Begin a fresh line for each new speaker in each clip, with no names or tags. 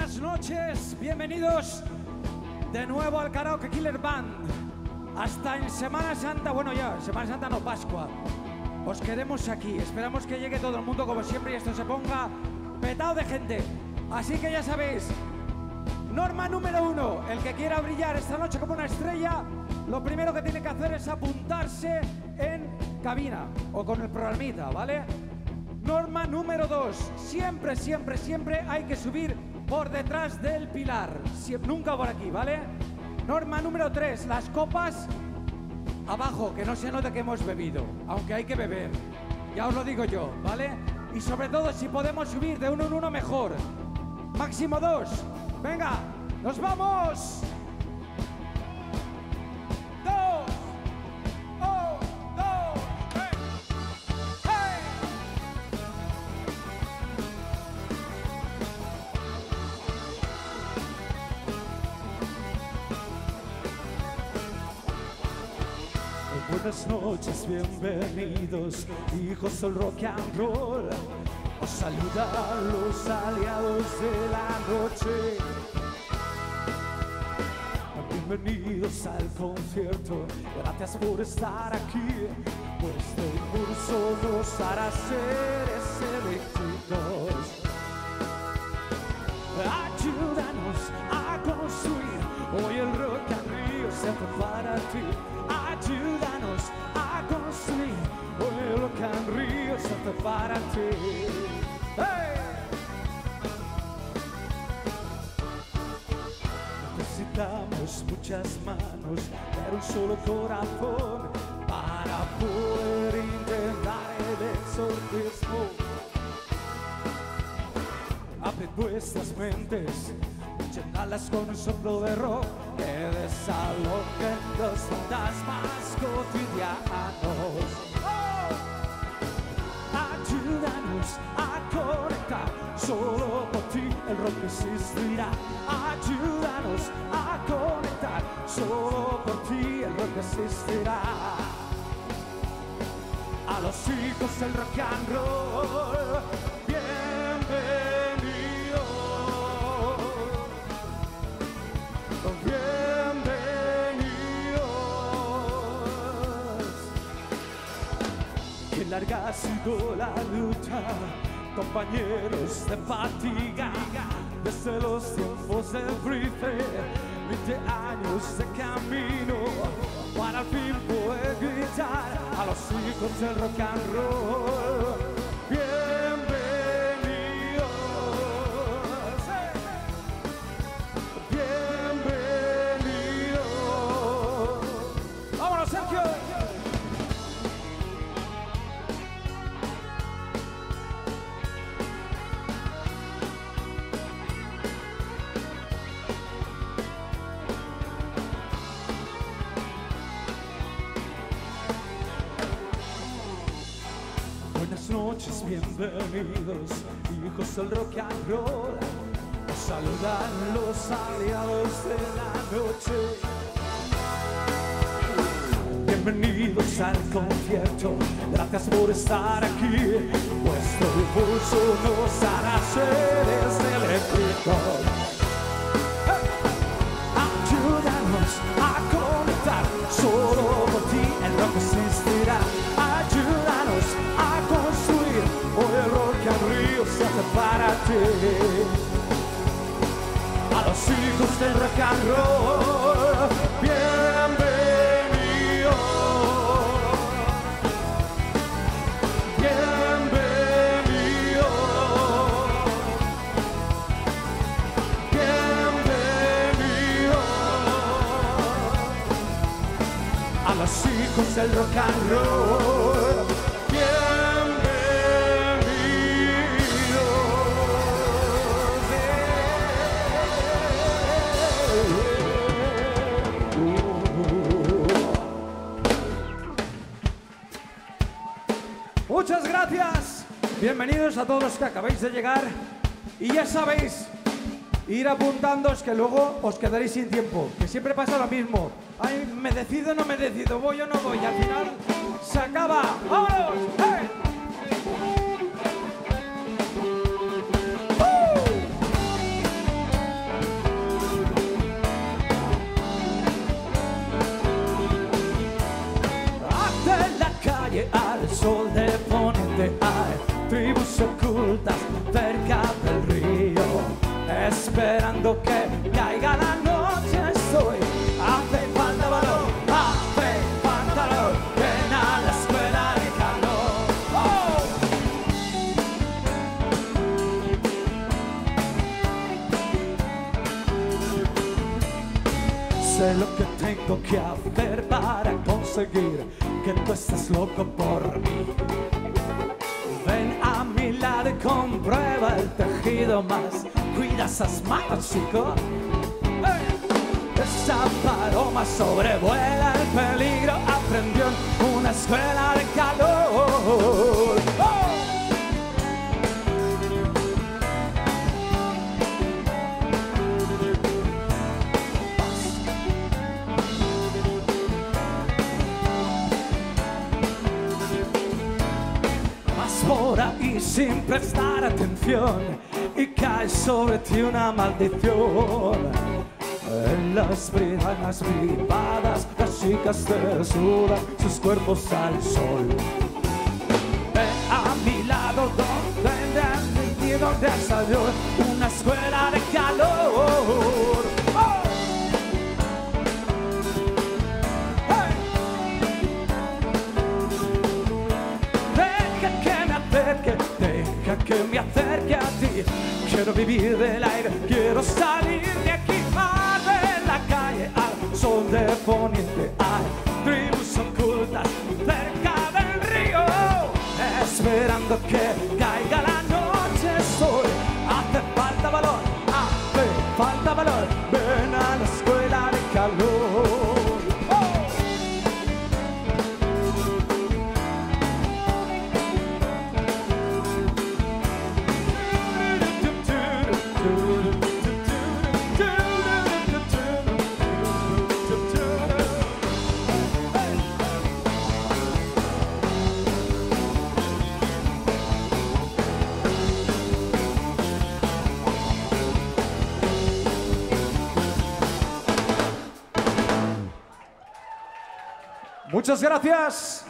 Buenas noches, bienvenidos de nuevo al Karaoke Killer Band. Hasta en Semana Santa, bueno ya, Semana Santa no, Pascua. Os quedemos aquí, esperamos que llegue todo el mundo como siempre y esto se ponga petado de gente. Así que ya sabéis, norma número 1, el que quiera brillar esta noche como una estrella, lo primero que tiene que hacer es apuntarse en cabina o con el programita, ¿vale? Norma número 2, siempre, siempre, siempre hay que subir por detrás del pilar, nunca por aquí, ¿vale? Norma número 3, las copas abajo, que no se note que hemos bebido, aunque hay que beber, ya os lo digo yo, ¿vale? Y sobre todo, si podemos subir de uno en uno, mejor. Máximo 2, venga, ¡nos vamos!
Buenas noches, bienvenidos, hijos del rock and roll. Os saludan los aliados de la noche. Bienvenidos al concierto, gracias por estar aquí. Vuestro impulso nos hará seres eléctricos. Ayúdanos a construir, hoy el Rock and Rio se hace para ti. Ayúdanos a construir, hoy el Rock and Rio se hace para ti. ¡Hey! Necesitamos muchas manos, pero un solo corazón para poder intentar el exorcismo. Abrid vuestras mentes, llénalas con un soplo de rock que desalojen los fantasmas cotidianos. ¡Oh! Ayúdanos a conectar, solo por ti el rock existirá. Ayúdanos a conectar, solo por ti el rock existirá. A los hijos del rock and roll, bienvenidos. Qué larga ha sido la lucha, compañeros de fatiga, desde los tiempos del Brife, 20 años de camino, para al fin poder gritar a los hijos del rock and roll. Bienvenidos, bienvenidos.
¡Vámonos, Sergio!
Buenas noches, bienvenidos, hijos del rock and roll. Os saludan los aliados de la noche. Bienvenidos al concierto, gracias por estar aquí. Vuestro impulso nos hará seres eléctricos. Ayúdanos a conectar, solo por ti el rock existirá. Ayúdanos a construir, hoy el Rock and Rio se hace para ti. A los hijos del rock and roll, bienvenidos. Bienvenidos. Bienvenidos. A los hijos del rock and roll, bienvenidos.
Muchas gracias, bienvenidos a todos los que acabáis de llegar. Y ya sabéis, ir apuntándoos que luego os quedaréis sin tiempo, que siempre pasa lo mismo. Ay, me decido, no me decido, voy o no voy, y al final se acaba. ¡Vámonos! ¡Hey!
tanto que hacer para conseguir que tú estés loco por mí. Ven a mi lado y comprueba el tejido más. Cuida esas manos, chico. Esa paloma sobrevuela el peligro. Aprendió en una escuela de calor. Por ahí sin prestar atención y cae sobre ti una maldición. En las ventanas privadas las chicas desnudan sus cuerpos al sol. Ven a mi lado donde han metido desayuno una escuela de calor. Deja que me acerque a ti. Quiero vivir del aire, quiero salir de aquí. Más de la calle al sol de poniente. Hay tribus ocultas cerca del río, esperando que caiga la noche. Soy, hace falta valor, hace falta valor. Ven a la escuela de calor. Muchas gracias.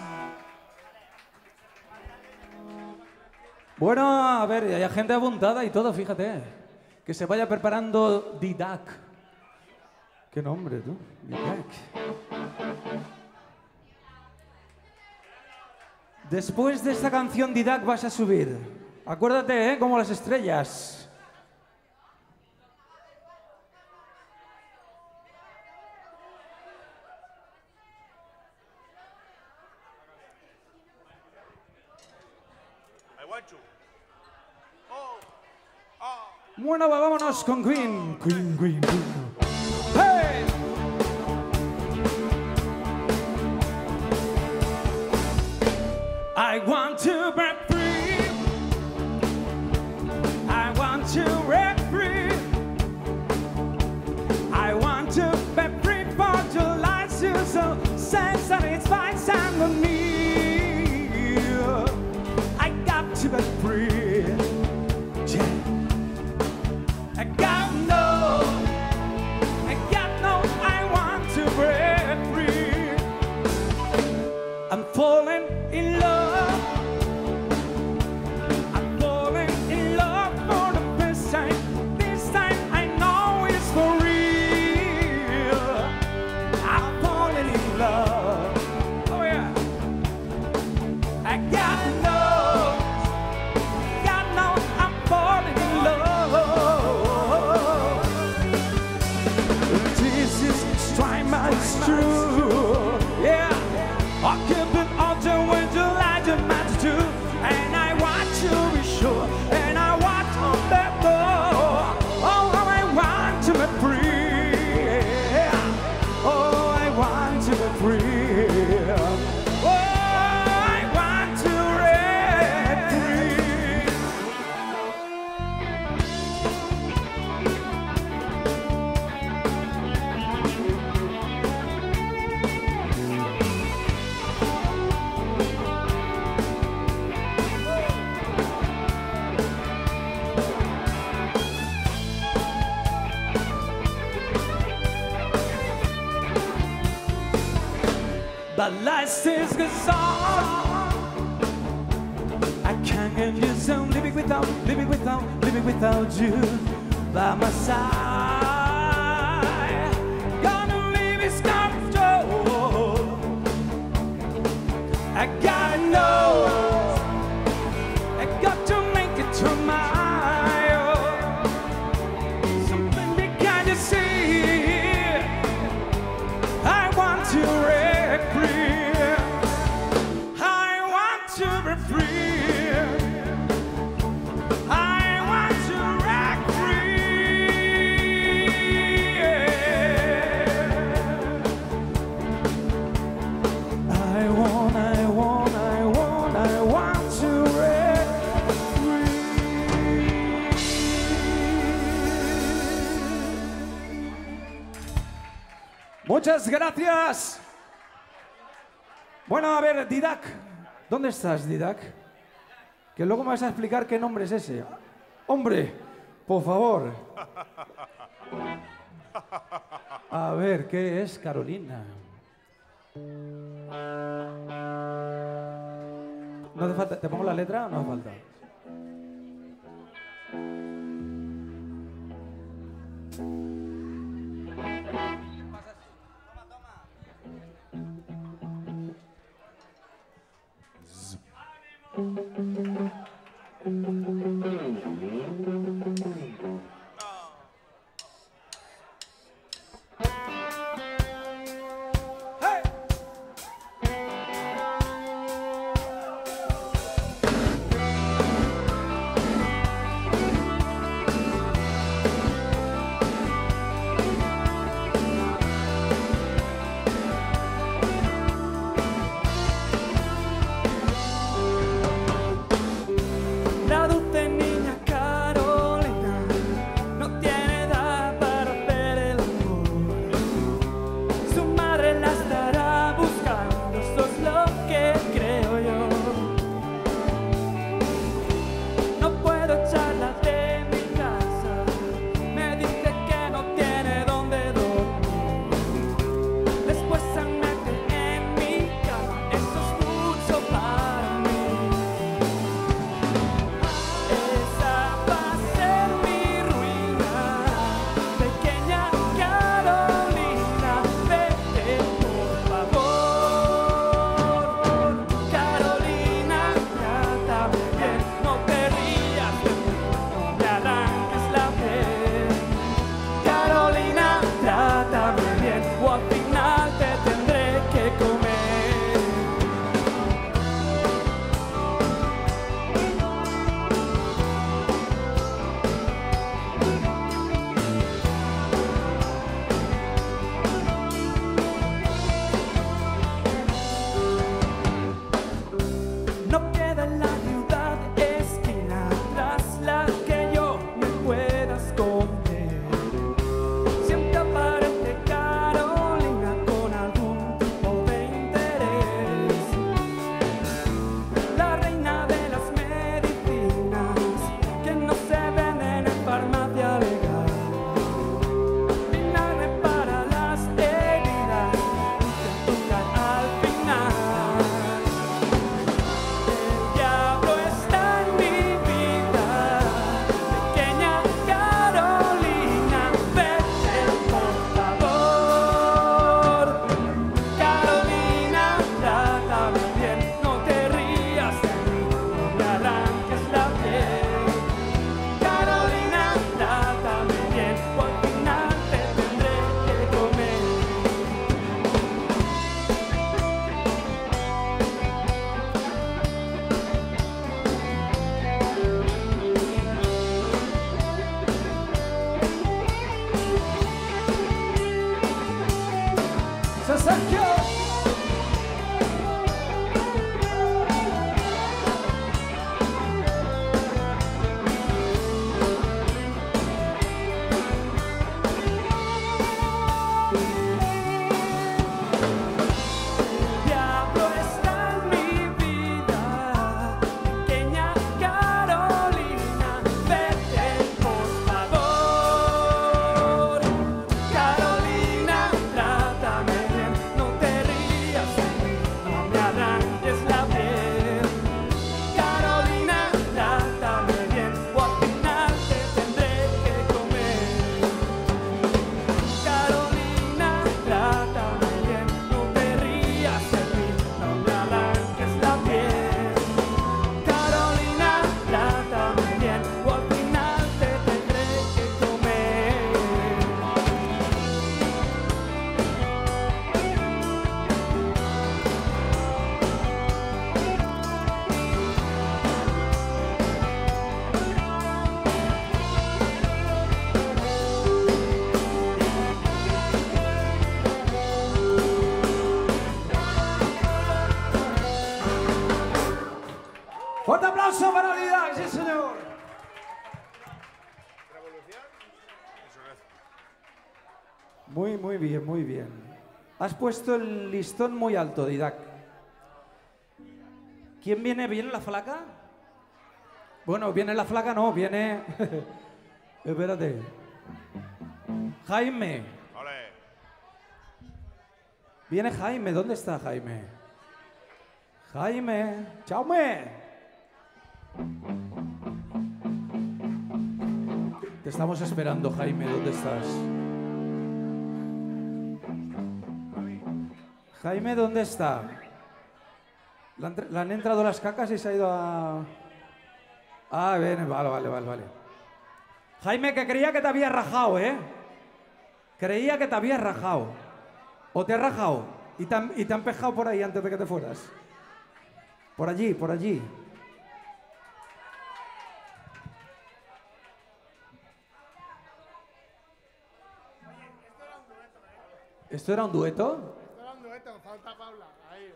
Bueno, a ver, hay gente apuntada y todo, fíjate. Que se vaya preparando Didac. ¿Qué nombre, tú? Didac. Después de esta canción, Didac, vas a subir. Acuérdate, ¿eh? Como las estrellas. Bueno, vámonos con Queen. Queen, Queen, Queen. ¡Hey! I want to break free. I want to break free. I want to be free for your life to so sense that it's fine and me. I got to be free. Yeah. I want to break free. I'm falling in love. I'm falling in love for the first time. This time I know it's for real. I'm falling in love. Oh yeah. I got no, I'm falling in love. It's true, yeah. I keep it on the winter like the matter too. And I want to be sure, and I want to be more. Oh, I want to be free. Oh, I want to be free. Oh, I want to be free. But life still goes on. I can't get used to living without you by my side. Gonna leave is control. I gotta know. I got to make it to my own. Something big, can you see? I be free. I want to rock free. I want to rock free.
Muchas gracias. Bueno, a ver, Didac. ¿Dónde estás, Didac? Que luego me vas a explicar qué nombre es ese. Hombre, por favor. A ver, ¿qué es Carolina? No hace falta. ¿Te pongo la letra? No hace falta.
La dulce niña Carolina no tiene edad para hacer el amor. Su madre la estará buscando, eso es lo que creo yo. No puedo echarla de mi casa, me dice que no tiene dónde dormir. Después se mete en mi cama, eso es mucho para mí. Esa va a ser mi ruina, pequeña Carolina, vete por favor. Carolina, trátame bien, no te rías de mí, no me arranques la piel. Carolina, trátame bien, o al final te tendré que comer. No queda en la ciudad esquina tras la que yo me pueda esconder. Siempre aparece Carolina con algún tipo de interés. La reina de las medicinas que no se venden en farmacia legal. Vinagre para las heridas y azúcar al final.
Fuerte aplauso para Didac, sí señor. Muy bien, muy bien. Has puesto el listón muy alto, Didac. ¿Quién viene? ¿Viene la flaca? Bueno, viene la flaca, no, viene... Espérate. Jaime.
Ole.
Viene Jaime, ¿dónde está Jaime? Jaime, ¡chaume! Te estamos esperando, Jaime, ¿dónde estás? Jaime, ¿dónde está? Le han entrado las cacas y se ha ido a... Ah, bien, vale. Jaime, que creía que te había rajado, ¿eh? Creía que te había rajado. ¿O te has rajado? ¿Y te han pejado por ahí antes de que te fueras? Por allí. ¿Esto era un dueto?
Esto era un dueto, falta Paula. Ahí.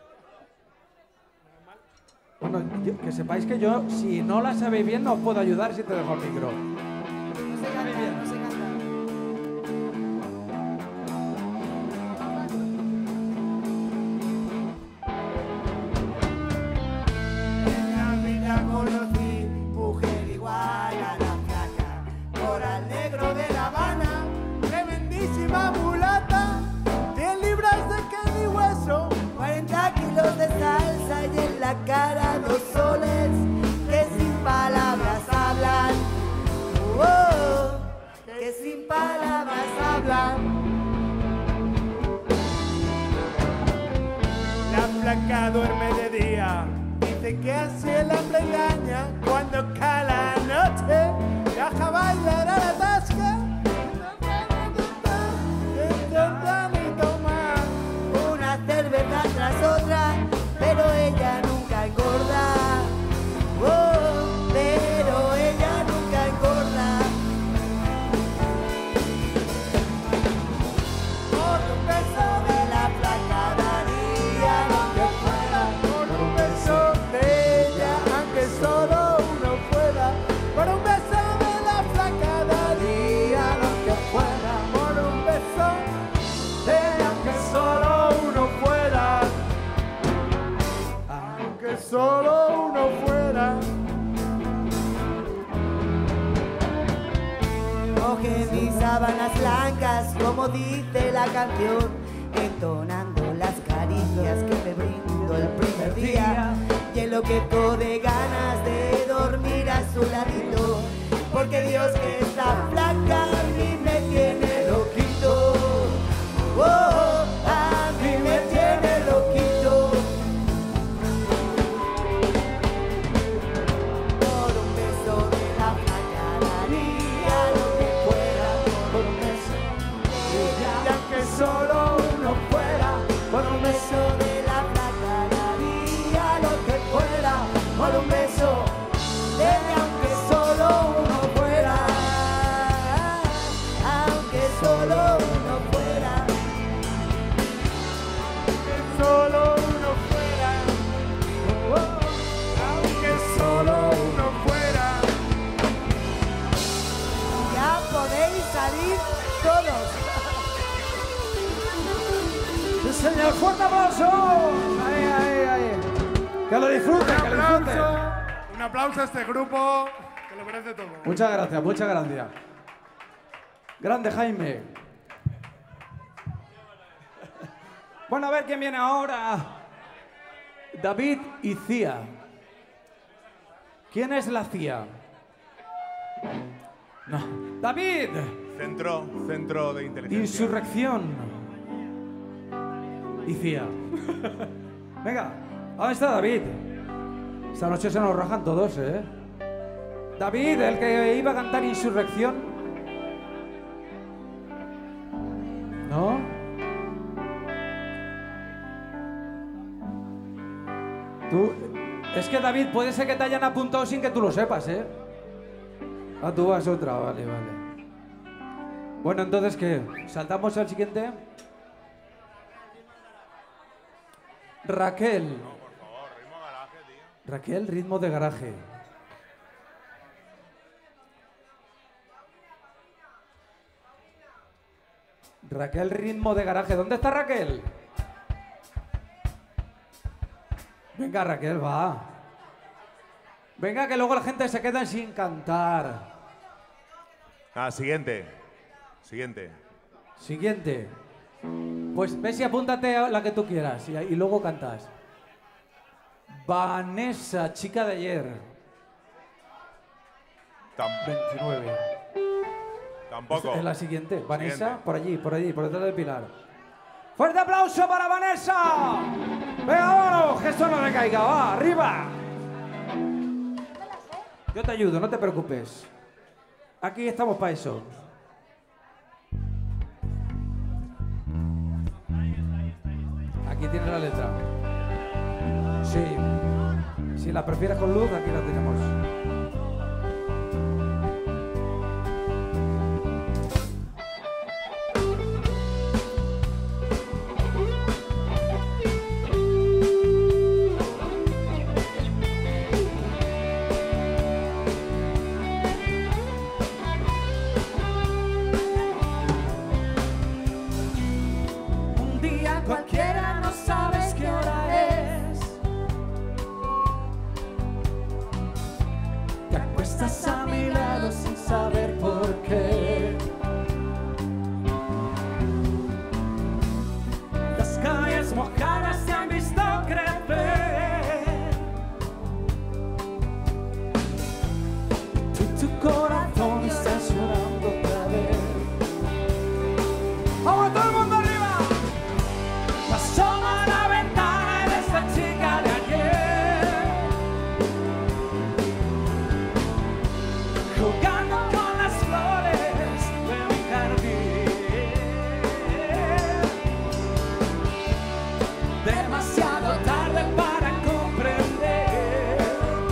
Bueno, que sepáis que yo, si no la sabéis bien, no os puedo ayudar si te dejo el micro.
No se canta.
En la vida conocí mujer igual a la flaca, coral negro de La Habana, tremendísima mulata, 100 libras de carne y hueso, 40 kilos de salsa y en la cara 2 soles que sin palabras hablan. Oh, que sin palabras hablan. La flaca duerme de día, dice que así el hambre engaña. Cuando cae la noche, viaja a bailar a la tasca. Intentan y tomar una cerveza tras otra, pero ella nunca engorda. Oh, pero ella nunca engorda. Por un beso de la flaca daría lo que fuera. Por un beso de ella, aunque solo uno fuera. Por un beso de la flaca daría lo que fuera. Por un beso de ella, aunque solo uno fuera. Aunque solo uno fuera. Coge mis sábanas blancas, como dice la canción, entonando las caricias que te brindo el primer día, y enloquezco de ganas de dormir a su ladito, porque Dios que está flaca a mí me tiene loquito. Oh, a mí me tiene loquito. Por un beso de la flaca daría lo que fuera. Por un beso de ella, que solo uno fuera. Por un beso de la flaca daría lo que fuera. Por un beso de ella, aunque solo uno fuera. Aunque solo uno fuera. Aunque solo uno fuera. Oh, aunque solo uno fuera. Ya podéis salir todos.
¡Sí, señor! ¡Fuerte aplauso! Ahí. Que lo disfruten, que lo disfruten.
Un aplauso a este grupo que lo merece todo.
Muchas gracias. Grande, Jaime. Bueno, a ver quién viene ahora. David y Cía. ¿Quién es la Cía? No. David.
Centro de inteligencia.
Insurrección. Y Cía. Venga, ¿dónde está David? Esta noche se nos rajan todos, ¿eh? David, el que iba a cantar Insurrección. ¿No? Tú... Es que David, puede ser que te hayan apuntado sin que tú lo sepas, ¿eh? Ah, tú vas otra, vale. Bueno, entonces, ¿qué? ¿Saltamos al siguiente? Raquel.
No, por favor, ritmo garaje, tío.
Raquel, ritmo de garaje. Raquel, ritmo de garaje. ¿Dónde está Raquel? Venga, Raquel, va. Venga, que luego la gente se queda sin cantar.
Ah, siguiente. Siguiente.
Siguiente. Pues ves y apúntate a la que tú quieras y luego cantas. Vanessa, chica de ayer. 29.
Tampoco.
Es la siguiente. Vanessa,
Siguiente.
por allí, por detrás del pilar. ¡Fuerte aplauso para Vanessa! ¡Venga, vámonos! Que esto no le caiga, va, arriba. Yo te ayudo, no te preocupes. Aquí estamos para eso. Aquí tiene la letra. Sí. Si la prefieres con luz, aquí la tenemos.
Un día cualquiera no sabes qué hora es. Te acuestas a mi lado sin saber por qué. Las calles mojadas se han visto crecer. Tu corazón está llorando otra vez.
¡Vamos, todo el mundo arriba!
Asoma a la ventana de esta chica de ayer, jugando con las flores de mi jardín. Demasiado tarde para comprender.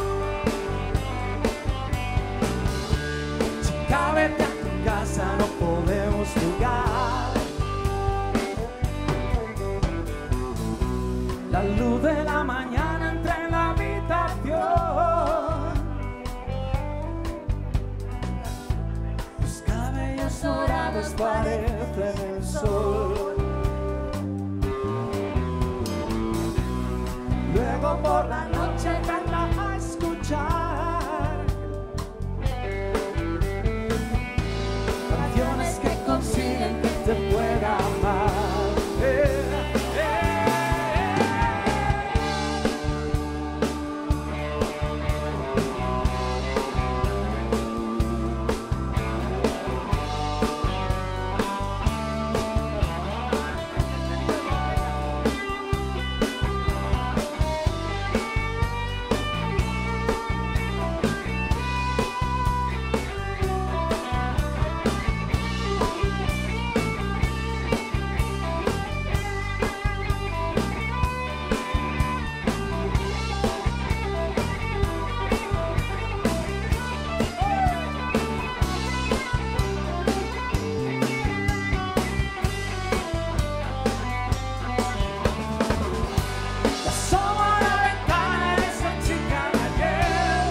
Chica, vete a tu casa, no podemos jugar. La luz de la mañana entra en la habitación. Tus cabellos dorados parecen el sol. Luego por la noche canta a escuchar canciones que consiguen que te pueda amar. Asoma a la ventana de esa chica de ayer,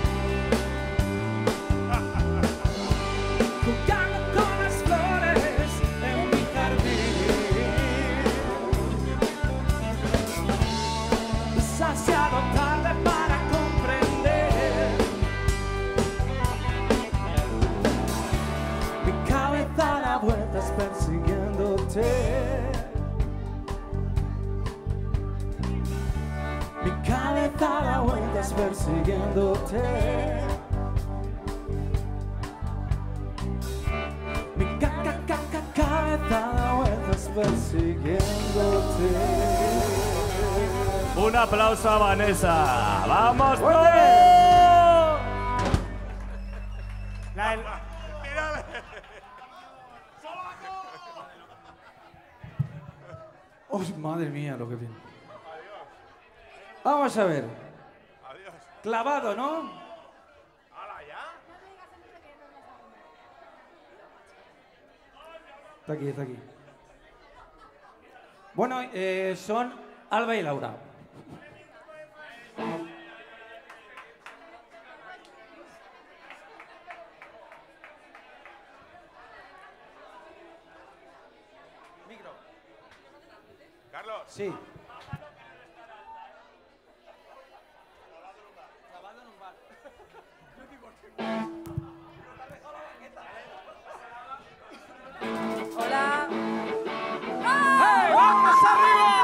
jugando con las flores en mi jardín. Demasiado tarde para comprender. Mi cabeza da vueltas persiguiéndote. Mi cabeza da vueltas persiguiéndote. Mi cabeza da vueltas persiguiéndote.
Un aplauso a Vanessa. ¡Vamos todos!
¡Oh, madre mía, lo que viene! Vamos a ver.
Adiós.
Clavado, ¿no?
¿Hala ya?
Está aquí, está aquí. Bueno, son Alba y Laura.
Carlos.
Sí.
Hola.
¡Hey! ¡Vamos arriba!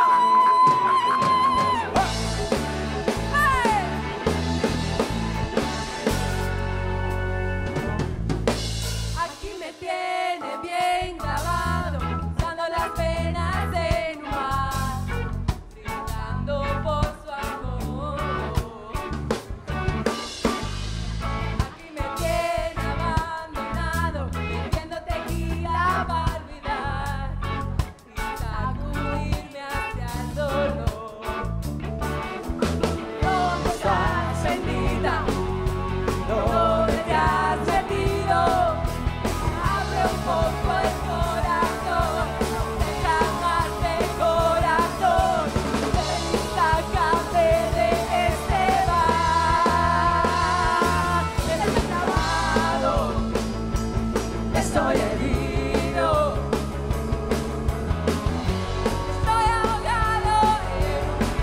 Aquí me tiene bien grabado, usando las penas en un mar, brindando por su amor. Aquí me tiene abandonado, bebiendo tequila para olvidar y sacudirme hacia el dolor. ¿Dónde estás, bendita? ¿Dónde te has metido? Abre un poco el corazón, deja más de corazón, ven y sácame de este bar. Estoy clavado, estoy herido, estoy ahogado en un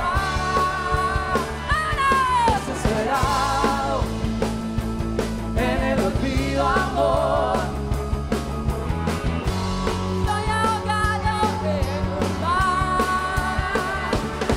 mar, desesperado en el olvido, amor. Estoy ahogado en un mar.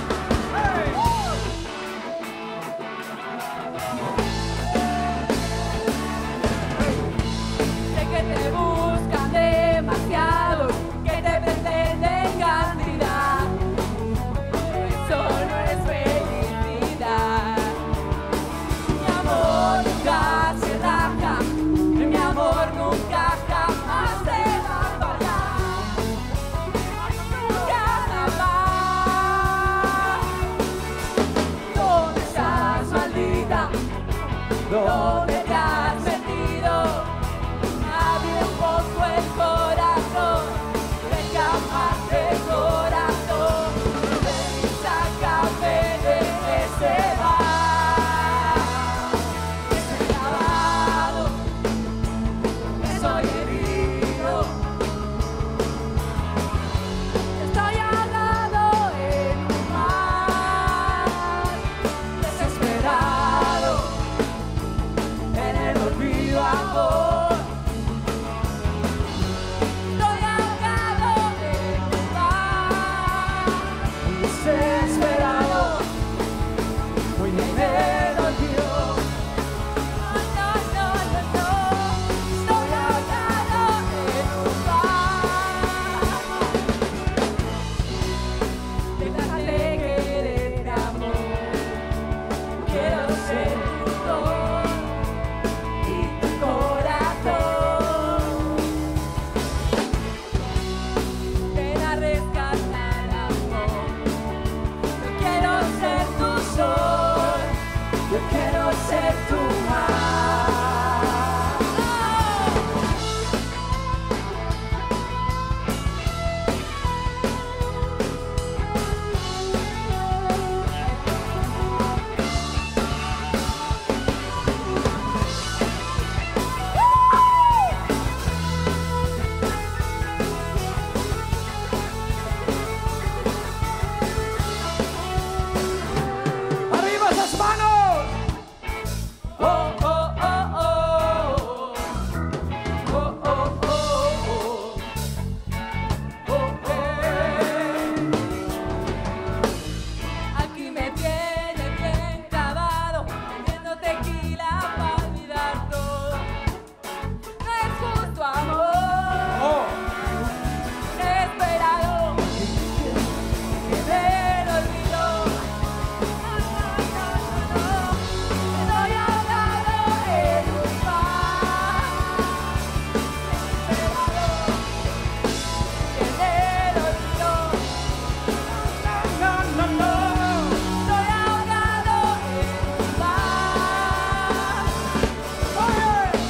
Sé que te buscan demasiado, que te pretenden cantidad, pero eso no es felicidad. Mi amor nunca se raja, mi amor nunca jamás se va a parar. Nunca jamás. ¿Dónde estás, maldita? ¿Dónde te has metido? Abre un poco el corazón, deja más de corazón, ven y sácame de ese bar. Estoy clavado, estoy herido, estoy ahogado en un mar, desesperado en el olvido, amor. Estoy ahogado en un mar, desesperado en el olvido. No, no, no, no, no. Estoy ahogado en un mar. Déjate querer, amor. Quiero ser tu don y tu corazón. Ven a rescatar, amor. Yo quiero ser tu sol, yo quiero ser tu mar.
¡Arriba esas manos!
Oh, oh, oh, oh. Oh, oh, oh, oh. Oh, aquí me tiene bien clavado, bebiendo tequila para olvidar todo. No es justo, amor, desesperado, que me lo olvidó. No, no, no, no, no. Estoy ahogado en un mar, desesperado, que me lo olvidó. No, no, no. Estoy ahogado en un mar. Oye.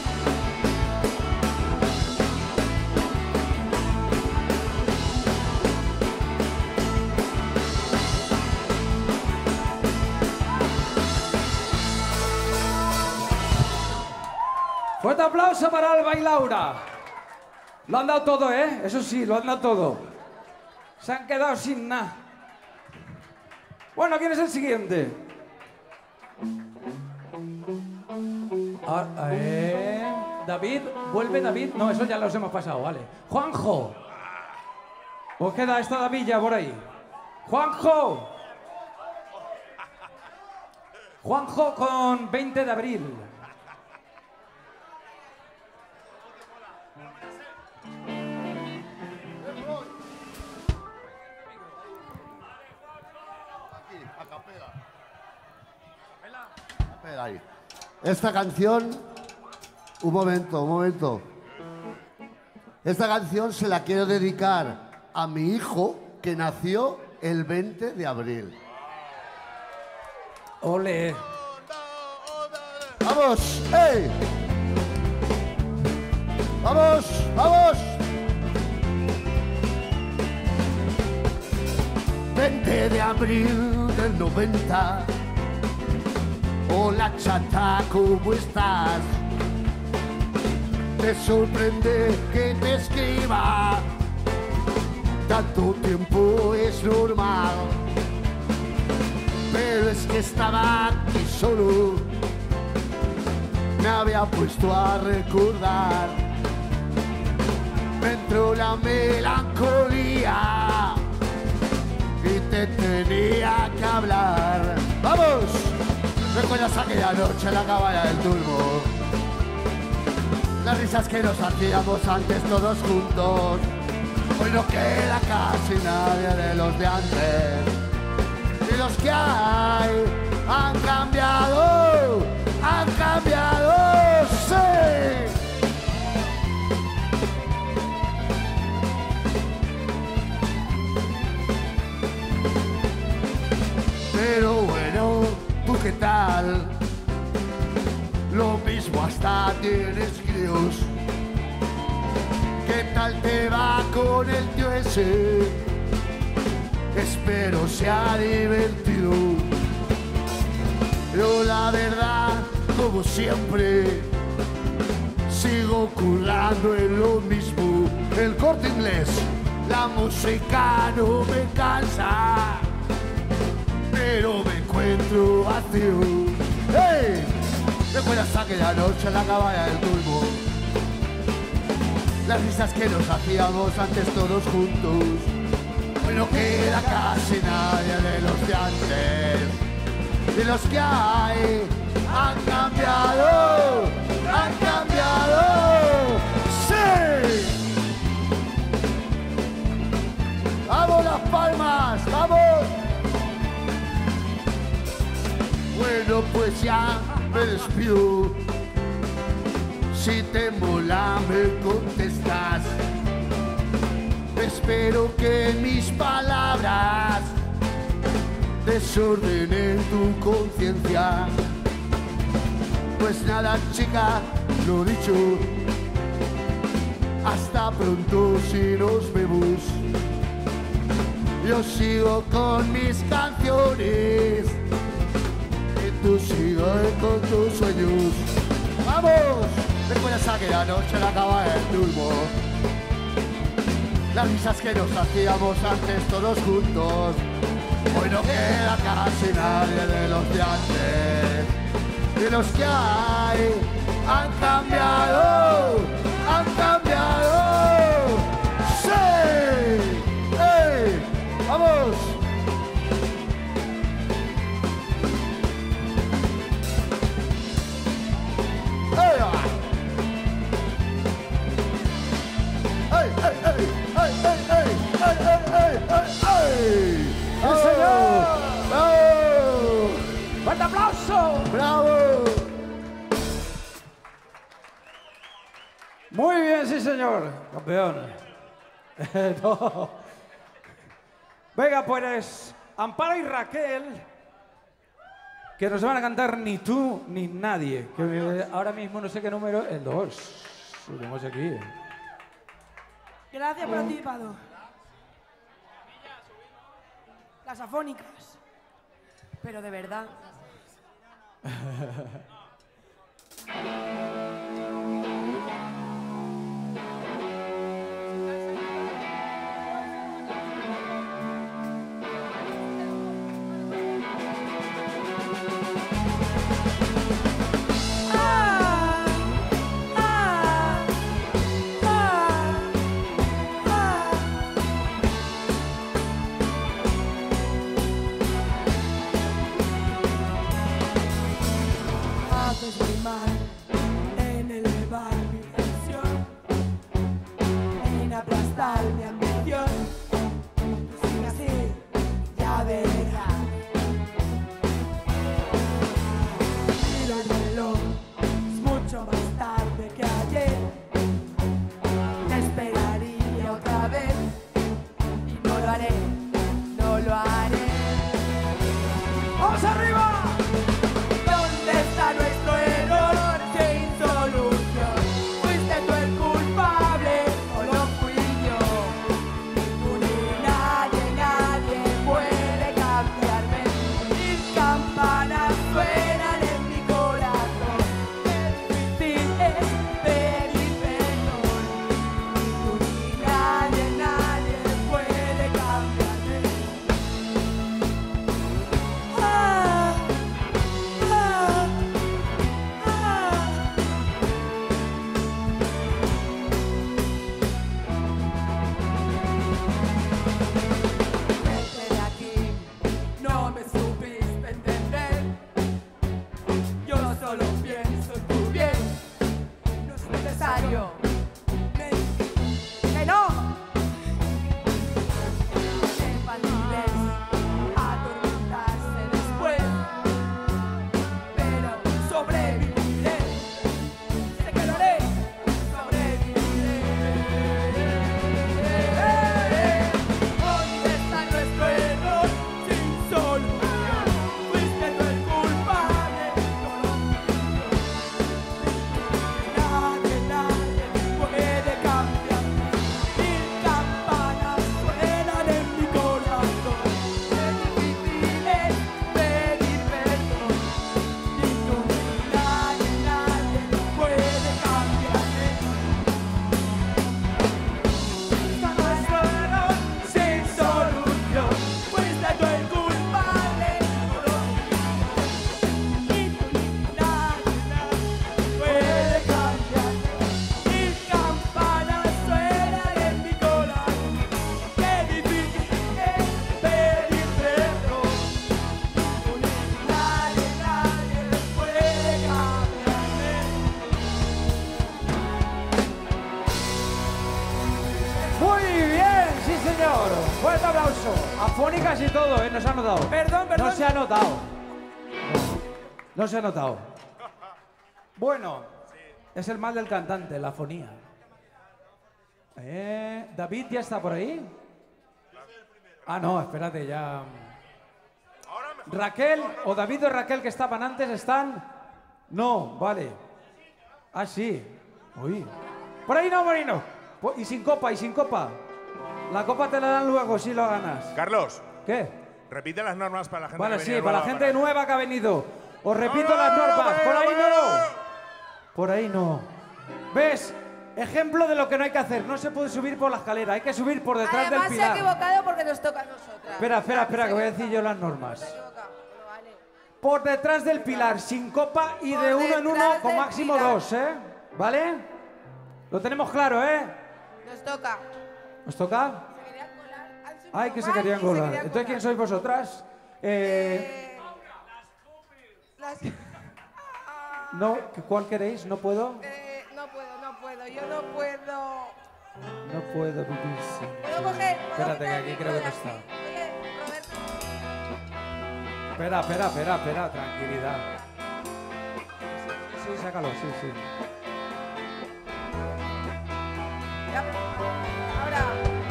Fuerte aplauso para Alba y Laura. Lo han dado todo, ¿eh? Eso sí, lo han dado todo. Se han quedado sin nada. Bueno, ¿quién es el siguiente? David, vuelve David. No, eso ya los hemos pasado, vale. Juanjo. ¿Os queda esta Davilla por ahí? Juanjo. Juanjo con 20 de abril.
Ahí. Esta canción, un momento. Esta canción se la quiero dedicar a mi hijo que nació el 20 de abril.
Ole.
¡Vamos! ¡Ey! ¡Vamos! ¡Vamos! 20 de abril del 90. Hola chata, ¿cómo estás? Te sorprende que te escriba. Tanto tiempo es normal. Pero es que estaba aquí solo. Me había puesto a recordar. Me entró la melancolía y te tenía que hablar. ¡Vamos! ¿Recuerdas aquella noche en la cabaña del Turbo? Las risas que nos hacíamos antes todos juntos. Hoy no queda casi nadie de los de antes. Y los que hay han cambiado, sí. Pero bueno, ¿tú qué tal? Lo mismo hasta tienes críos. ¿Qué tal te va con el tío ese? Espero sea divertido. Pero la verdad, como siempre, sigo currando en lo mismo. El Corte Inglés, la música no me cansa, pero me encuentro vacío. ¡Hey! ¿Recuerdas aquella noche en la cabaña del Turbo? Las risas que nos hacíamos antes todos juntos. Hoy no queda casi nadie de los de antes. De los que hay han cambiado, ¡sí! ¡Vamos las palmas! ¡Vamos! Bueno, pues ya me despido. Si te mola me contestas. Espero que mis palabras desordenen tu conciencia. Pues nada, chica, lo dicho. Hasta pronto si nos vemos. Yo sigo con mis canciones y tú sigues con tus sueños. ¡Vamos! ¿Recuerdas aquella noche en la cabaña del Turbo? Las risas que nos hacíamos antes todos juntos. Hoy no queda casi nadie de los de antes. Y los que hay han cambiado, ¡sí! ¡Ey! ¡Vamos!
¡Sí, señor!
¡Bravo!
¡Fuerte aplauso!
¡Bravo!
Muy bien, sí, señor. Campeón. No. Venga, pues, Amparo y Raquel, que nos van a cantar Ni tú ni nadie. Que ahora mismo no sé qué número, el 2. Lo tenemos aquí.
Gracias por anticipado. Las afónicas. Pero de verdad. haces muy mal en elevar mi tensión, en aplastar mi ambición. Tú sigue así, ya verás. Miro el reloj, es mucho más tarde que ayer. Te esperaría otra vez y no lo haré, no lo haré. ¡Vamos arriba! ¿Dónde está nuestro error sin solución? ¿Fuiste tú el culpable o lo fui yo? Tú ni nadie, nadie puede cambiarme. Mis campanas suenan en mi corazón. Qué difícil es pedir perdón. Tú ni nadie, nadie puede cambiarme. Ah, ah, ah. Vete de aquí, no me supiste entender. Yo solo pienso en tu bien. No es necesario que no. Qué fácil es atormentarse después, pero sobreviviré. Sé que lo haré, sobreviviré. ¿Dónde está nuestro error sin solución? Fuiste tú el culpable, no lo fui yo. Nadie, nadie puede cambiar. Mil campanas suenan en mi corazón. Qué difícil es pedir perdón. Y tú ni nadie, nadie puede cambiarme. Está nuestro error sin solución. Fuiste tú el culpable, no lo fui yo. Y tú ni nadie, nadie puede cambiarme. Mis campanas suenan en mi corazón. Qué difícil es pedir perdón. Tú ni nadie, nadie puede cambiarme.
Muy bien, sí señor. Fuerte aplauso. Afónicas y todo, ¿eh? No se ha notado.
Perdón, perdón.
No se ha notado. No se ha notado. Bueno, es el mal del cantante, la afonía. David ya está por ahí. Ah, no, espérate, ya. Raquel, o David o Raquel que estaban antes, están. No, vale. Ah, sí. Uy. Por ahí no, por ahí no. Y sin copa, y sin copa. La copa te la dan luego si lo ganas.
Carlos,
¿Qué?
repite las normas para la gente
Vale,
que
sí,
viene
para la
nueva,
gente nueva que ha venido. Os repito las normas. Por ahí no. Por ahí no. ¿Ves? Ejemplo de lo que no hay que hacer. No se puede subir por la escalera. Hay que subir por detrás
Además
del
se ha
pilar.
equivocado porque nos toca a nosotras.
Espera, que voy a decir yo las normas.
Se ha equivocado. Bueno, vale.
Por detrás del pilar, sin copa y
Por
de uno en uno
detrás
con
del
máximo
pilar.
2, ¿eh? ¿Vale? Lo tenemos claro, ¿eh?
Nos toca.
¿Os toca?
Se querían colar. Han subido
Ay, que se
mal
querían
y
colar.
querían
Entonces, ¿quién
colar.
sois vosotras?
Las-
No, ¿cuál queréis? ¿No puedo?
no puedo. Yo no puedo.
No puedo vivir sin.
¿Puedo coger? ¿Puedo
Espérate, que
quitar el
aquí
micro
creo que
de
no
aquí?
está.
Oye, Roberto.
Espera, tranquilidad. Sí, sácalo, sí.
Ya. Ahora.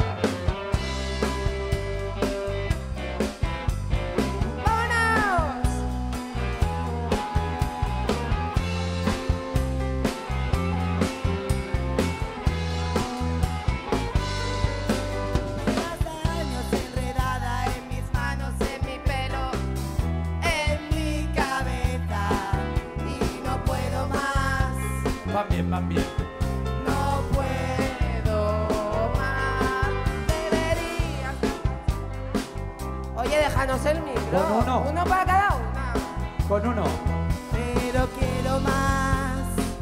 ¡Vámonos!
Hace años enredada en mis manos, en mi pelo, en mi cabeza, y no puedo más.
Van bien.
No puedo más. Deberías.
Oye, déjanos el micro.
Con uno.
Uno para cada una.
Con uno.
Pero quiero más.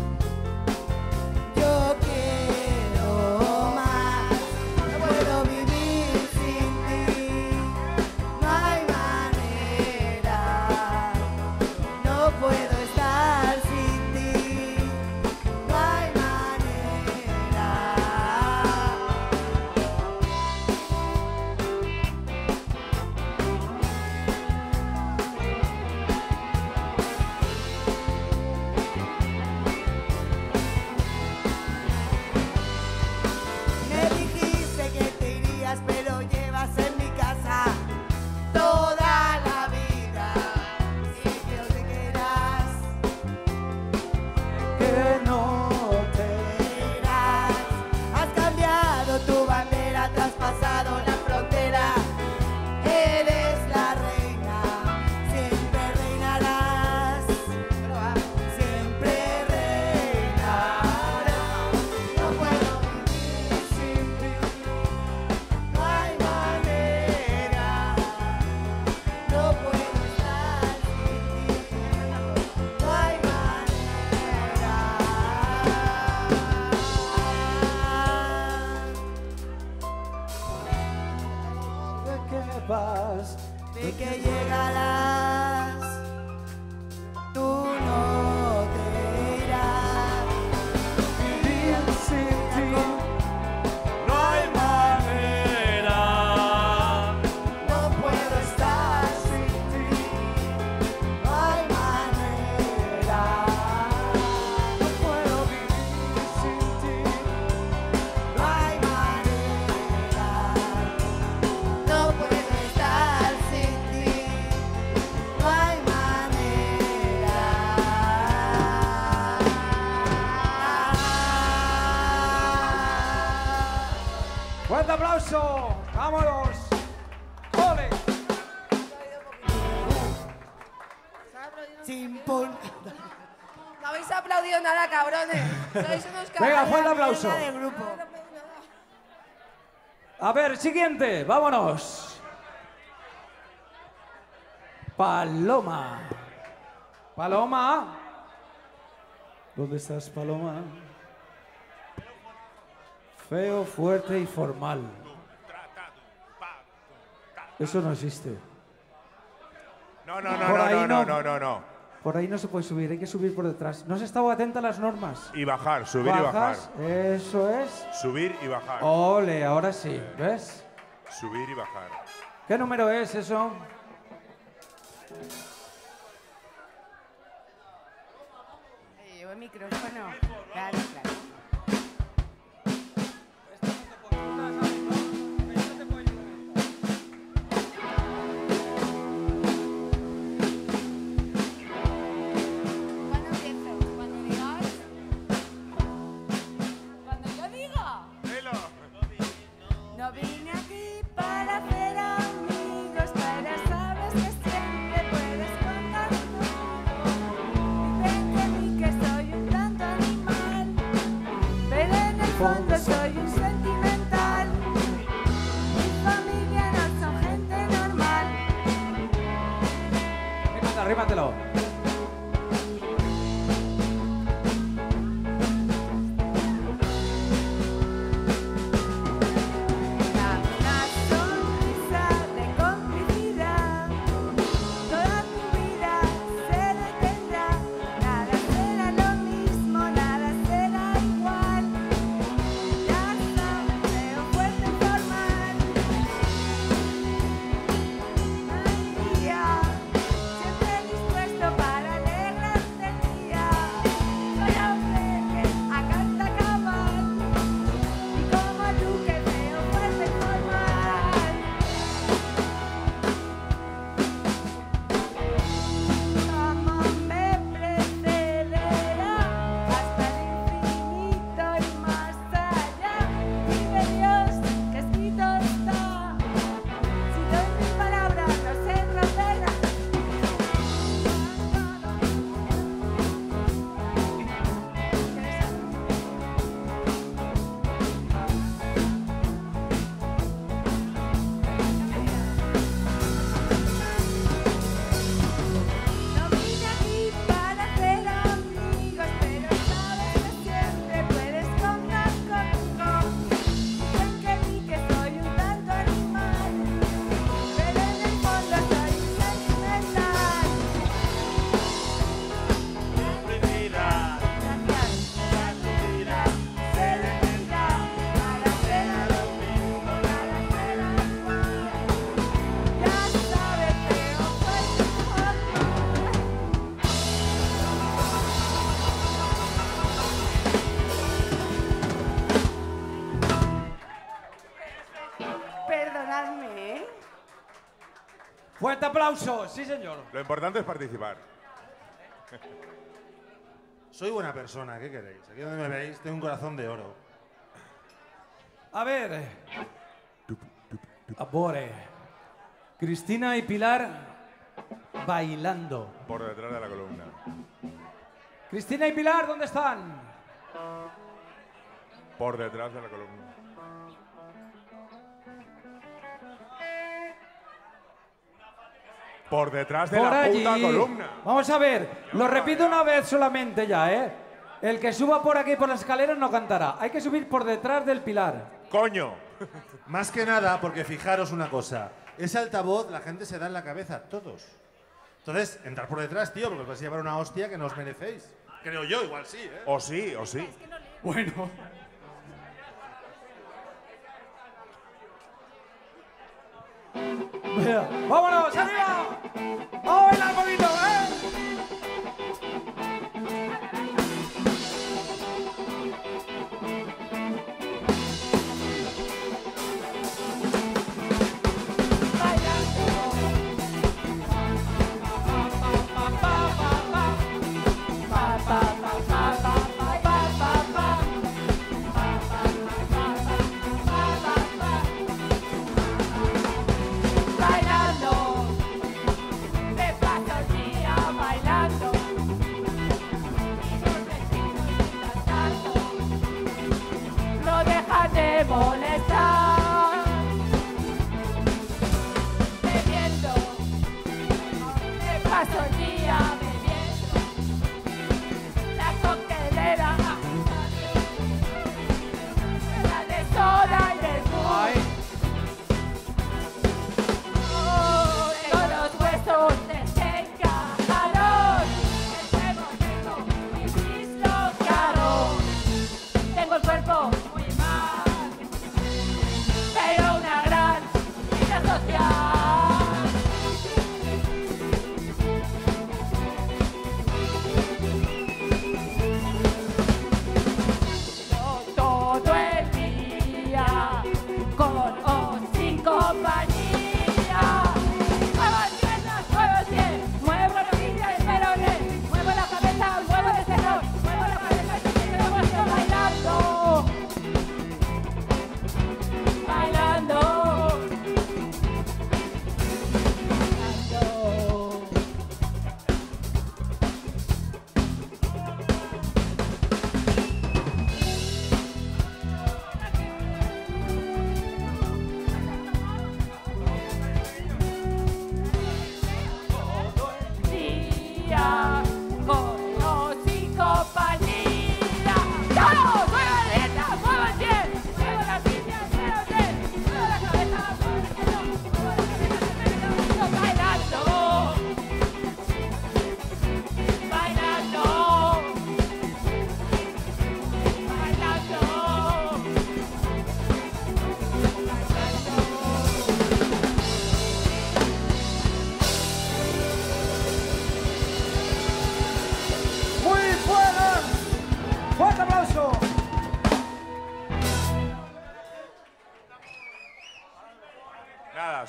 Yo quiero más. No puedo vivir sin ti. No hay manera. No puedo estar sin
aplauso! ¡Vámonos! ¡Ole!
Chimpón.
No habéis aplaudido nada, cabrones. Sois unos cabrones.
Venga, fuerte aplauso.
de grupo.
A ver, siguiente, vámonos. Paloma. Paloma. ¿Dónde estás, Paloma? Feo, fuerte y formal. Eso no existe.
No.
Por ahí no se puede subir, hay que subir por detrás. ¿No has estado atenta a las normas?
Y bajar, subir y bajar.
Bajas, eso es.
Subir y bajar.
Ole, ahora sí, ¿ves?
Subir y bajar.
¿Qué número es eso?
Llevo el micrófono. Claro, claro.
¿Cuándo empiezo? ¿Cuando digas? ¿Cuando yo diga?
No vine aquí para hacer amigos, pero sabes que siempre puedes contar conmigo. Dicen de mí que soy un tanto animal, pero en el fondo soy un sentimental. Mi familia no son gente normal.
Arrímatelo.
Una sonrisa de complicidad, toda tu vida se detendrá. Nada será lo mismo, nada será igual. Ya sabes, pero fuerte y formal. Ay, día, siempre dispuesto para alegrarte el día. Soy hombre que a canta cabal, y como tú que veo fuerte y formal. Como me precederá hasta el infinito y más allá. Vive Dios, que escrito está. Si doy mis palabras, no se romperán. No vine aquí para hacer amigos, pero sabes que siempre puedes contar conmigo. Dicen que vi que soy un tanto animal, pero en el fondo soy un sentimental. Gracias. Se detendrá para hacer amigos, para hacer igual. Ya sabes, pero fuerte y formal. Perdonadme, ¿eh?
Fuerte aplauso, sí señor.
Lo importante es participar.
Soy buena persona, ¿qué queréis? Aquí donde me veis tengo un corazón de oro.
A ver. Amore. Cristina y Pilar bailando.
Por detrás de la columna.
Cristina y Pilar, ¿dónde están?
Por detrás de la columna. Por detrás de
Por
la
allí.
puta columna.
Vamos a ver, lo repito una vez solamente ya, ¿eh? El que suba por aquí por las escaleras no cantará. Hay que subir por detrás del pilar.
¡Coño!
Más que nada, porque fijaros una cosa. Ese altavoz la gente se da en la cabeza, todos. Entonces, entrar por detrás, tío, porque os vais a llevar una hostia que no os merecéis. Creo yo, igual sí, ¿eh?
O sí, o sí.
Bueno. Venga, ¡vámonos, arriba! ¡Vamos a bailar bonito,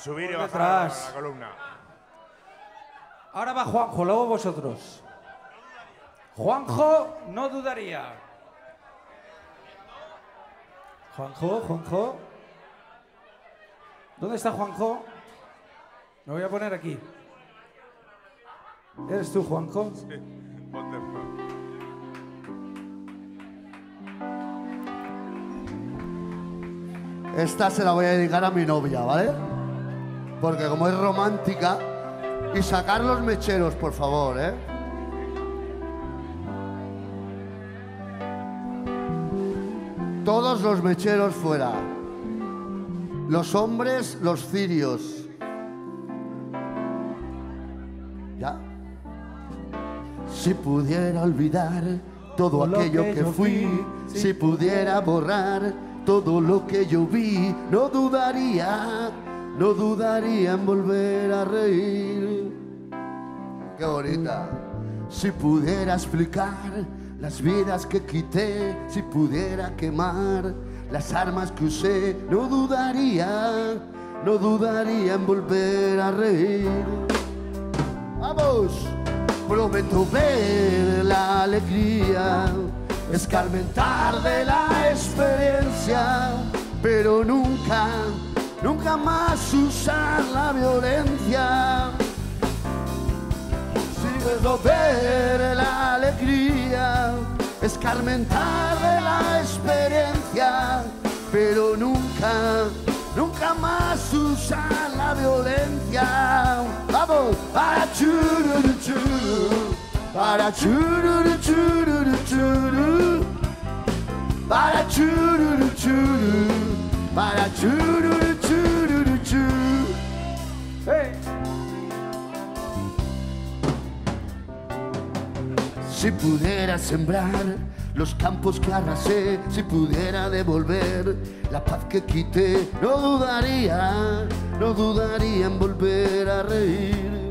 subir y
Por
bajar a
detrás.
la columna.
Ahora va Juanjo, luego vosotros. Juanjo no dudaría. Juanjo. ¿Dónde está Juanjo? Me voy a poner aquí. ¿Eres tú, Juanjo?
Sí, ponte.
Esta se la voy a dedicar a mi novia, ¿vale? Porque como es romántica... Y sacar los mecheros, por favor, ¿eh? Todos los mecheros fuera. Los hombres, los cirios. ¿Ya? Si pudiera olvidar todo aquello que fui, si pudiera borrar todo lo que yo vi, no dudaría en volver a reír. Qué bonita. Si pudiera explicar las vidas que quité, si pudiera quemar las armas que usé, no dudaría en volver a reír. ¡Vamos! Prometo ver la alegría, escarmentar de la experiencia, pero nunca más usar la violencia. Si puedo ver la alegría, escarmentar de la experiencia, pero nunca más usar la violencia. ¡Vamos! Para chururu churu, para chururu chururu churu, para chururu churu, para chururu chururu churu.
¡Hey!
Si pudiera sembrar los campos que arrasé, si pudiera devolver la paz que quité, no dudaría en volver a reír.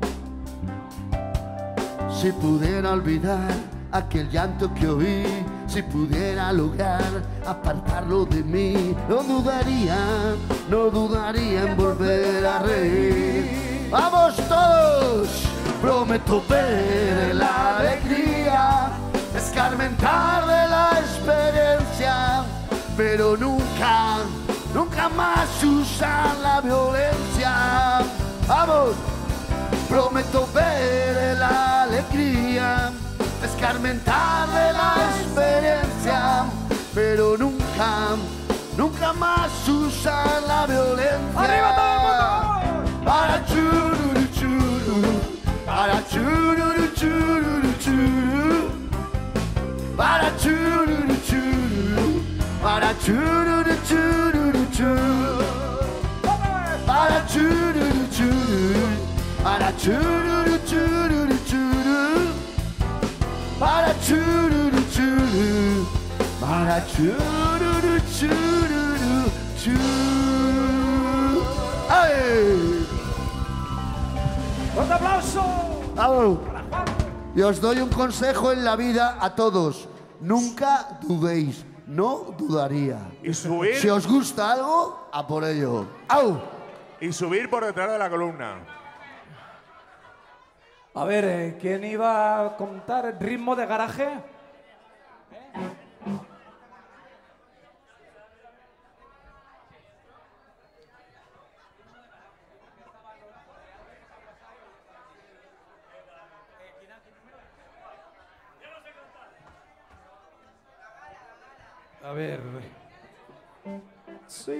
Si pudiera olvidar aquel llanto que oí, si pudiera lograr apartarlo de mí, no dudaría en volver a reír. ¡Vamos todos! Prometo ver la alegría, escarmentar de la experiencia, pero nunca más usar la violencia. ¡Vamos! Prometo ver la alegría, escarmentar de la experiencia, pero nunca más usar la violencia.
¡Arriba todo el mundo!
Para chururu churu, para chururu chururu churu, para chururu churu, para chururu chururu churu, para chururu churu, para chururu chururu churu, para chururu churu, para chururu chururu churu. ¡Ay!
¡Un aplauso!
¡Vamos! Y os doy un consejo en la vida a todos. Nunca dudéis. No dudaría.
Y subir.
Si os gusta algo, a por ello. ¡Au!
Y subir por detrás de la columna.
A ver, ¿quién iba a contar ritmo de garaje? A ver. Sí.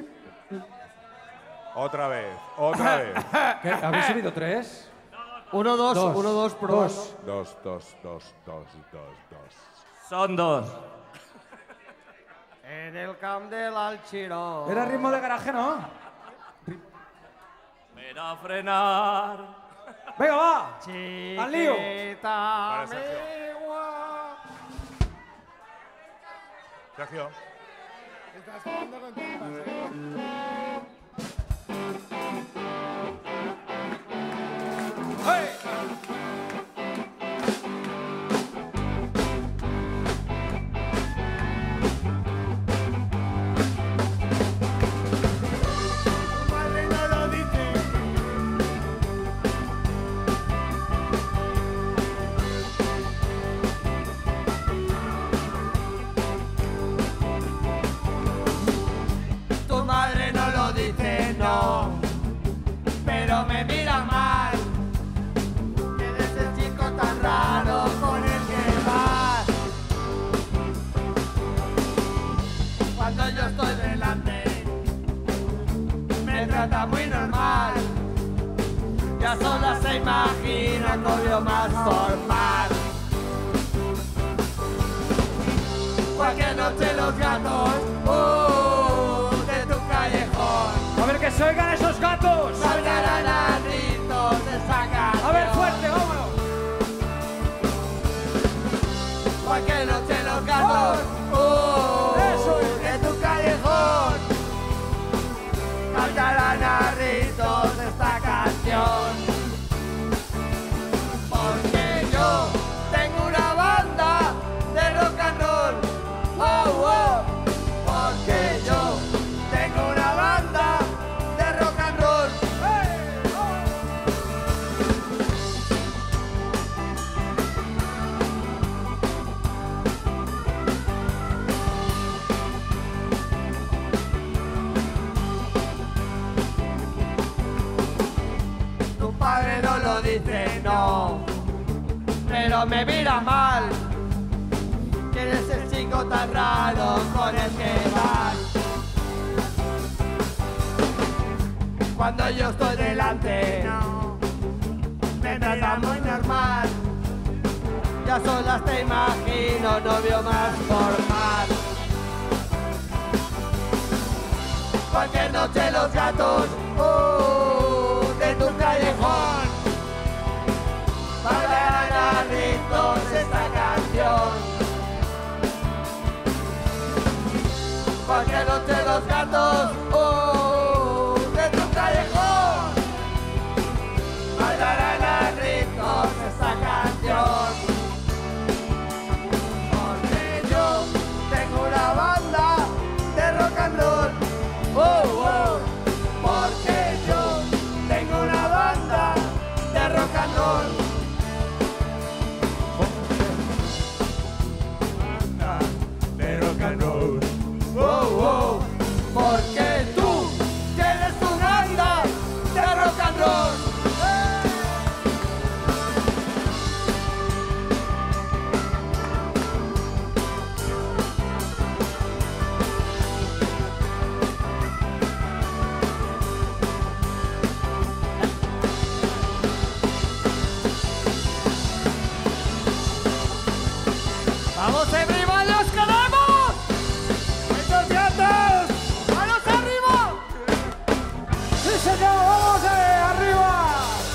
Otra vez.
¿Qué? ¿Habéis subido 3?
1, 2, 1, 2, probando.
2.
Son 2.
En el camp del Alchirón.
Era ritmo de garaje, ¿no?
Ven a frenar.
Venga, va. Al lío.
Vale, Sergio.
Estás jugando con trampas, Tu madre no lo dice, novio más formal. Cualquier noche los gatos de tu callejón
A ver que se oigan esos gatos.
saltarán a gritos de esa canción.
A ver, fuerte, vámonos.
Cualquier noche los gatos
Eso es.
de tu callejón cantarán a gritos esta canción. Porque yo tengo una banda de rock and roll. Porque yo tengo una banda de rock and roll. Tu padre no lo dice, no, pero me mira mal. ¿Quién es el chico tan raro con el que vas? Cuando yo estoy delante, me trata muy normal. Ya solas te imagino, novio más formal. Cualquier noche los gatos de tu callejón bailarán a gritos esta canción. Cualquier noche los gatos de tu callejón bailarán a gritos esta canción. Porque yo tengo una banda de rock and roll. Porque yo tengo una banda de rock and roll.
De rock and roll.
Porque tú tienes tu banda de rock and roll. ¡Vamos, arriba, los queremos! ¡Esos gatos! ¡Manos arriba!
¡Sí, señor! ¡Vamos arriba!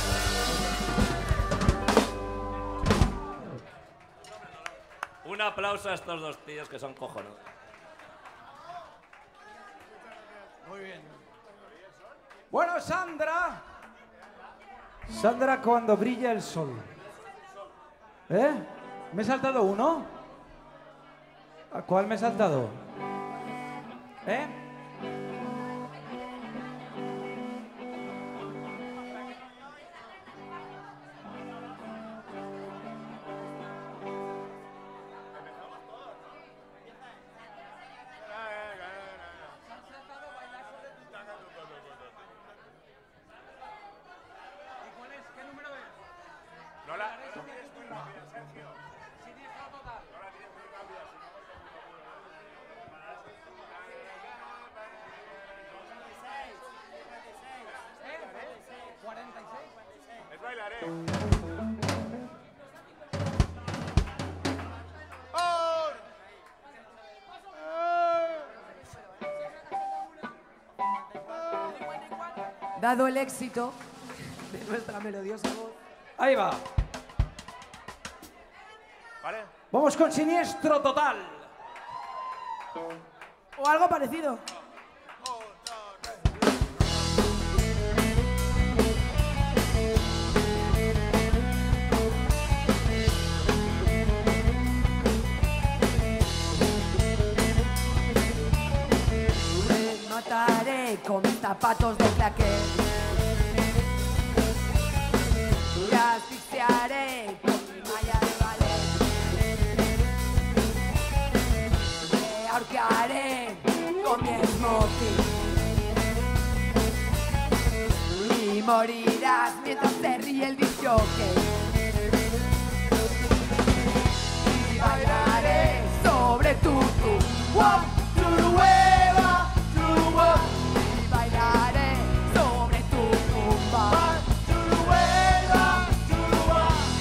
Un aplauso a estos dos tíos que son cojonudos.
Bueno, Sandra. Sandra, cuando brilla el sol. ¿Eh? ¿Me he saltado uno? ¿A cuál me he saltado? ¿Eh?
No la tienes muy rápida, Sergio. No la tienes muy rápida, si no vas a Les bailaré.
Dado el éxito de nuestra melodiosa voz.
Ahí va.
¿Vale?
Vamos con Siniestro Total.
O algo parecido. Me mataré con mis zapatos de claqué. Te asfixiaré con mi malla de ballet. Te ahorcaré con mi smoking. Y morirás mientras te ríe el disc jockey. Y bailaré sobre tu walk turueva, turuwa. Y bailaré sobre tu tumba. Turueva, turuwa.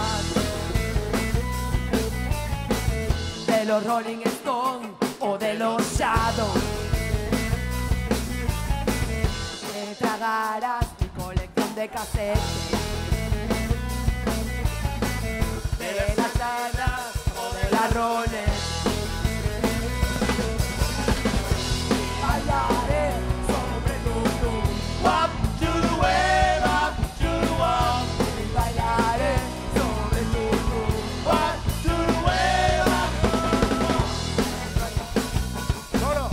de los Rolling Stones o de los Shadows. Te tragarás mi colección de cassettes, de las Danas o de las Rones. Bailaré sobre tu up to the wave, up to the wall. Y bailaré sobre tu up to the wave, up to the wall. Solo.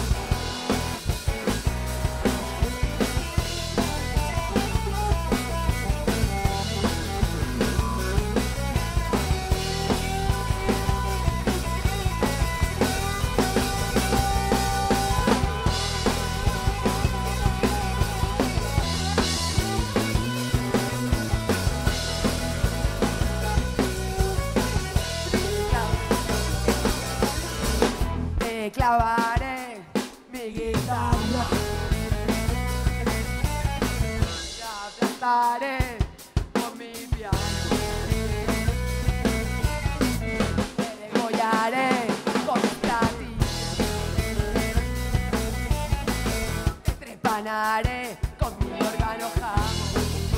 Te clavaré mi guitarra y aplastaré con mi piano. Te degollaré con mis platillos, te trepanaré con mi órgano jamón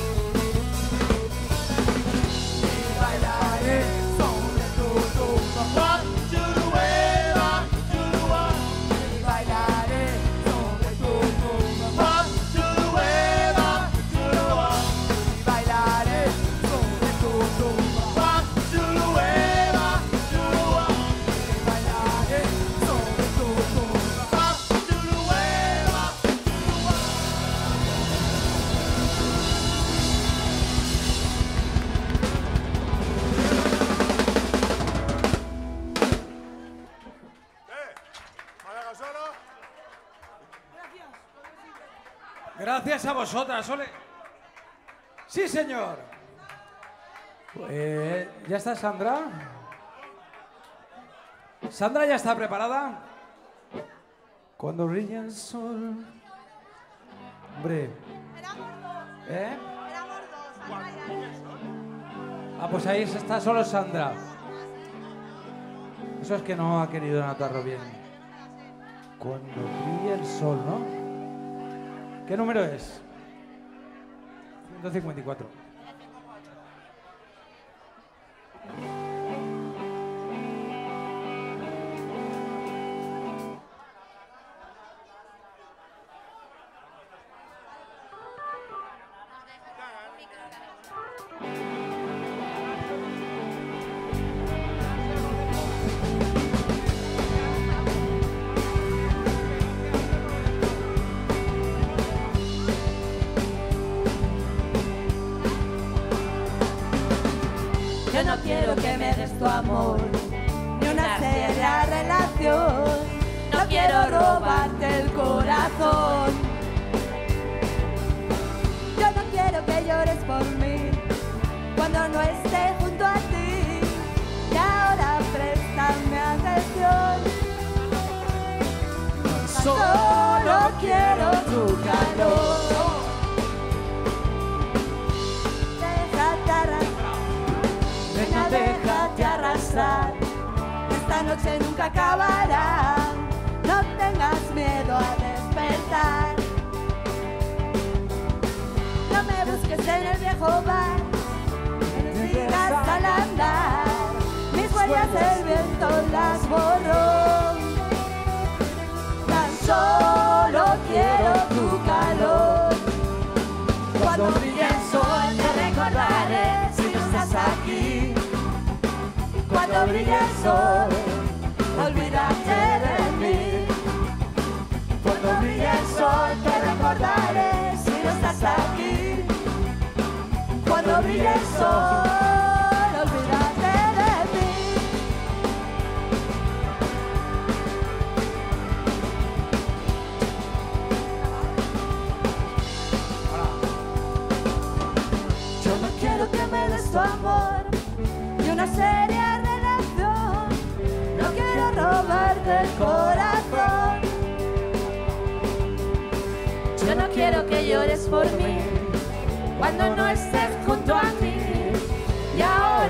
y bailaré sobre tu tumba.
Gracias a vosotras, Ole. Sí, señor. ¿Ya está Sandra? ¿Sandra ya está preparada? Cuando brilla el sol. Hombre. ¿Eh? Ah, pues ahí está solo Sandra. Eso es que no ha querido notarlo bien. Cuando brilla el sol, ¿no? ¿Qué número es? 154.
Yo no quiero que me des tu amor, ni una seria relación. No quiero robarte el corazón. Yo no quiero que llores por mí cuando no esté junto a ti. Y ahora préstame atención. Solo quiero tu calor. Déjate arrastrar, esta noche nunca acabará. No tengas miedo a despertar. No me busques en el viejo bar, me sigas al andar. Mis huellas el viento las borró. Tan solo quiero tu calor. Cuando brille el sol te recordaré si no estás aquí. Cuando brille el sol, olvídate de mí. Cuando brille el sol, te recordaré si no estás aquí. Cuando brille el sol, olvídate de mí. Yo no quiero que me des tu amor y una seria relación. No quiero robarte el corazón. Yo no quiero que llores por mí cuando no estés junto a mí. Y ahora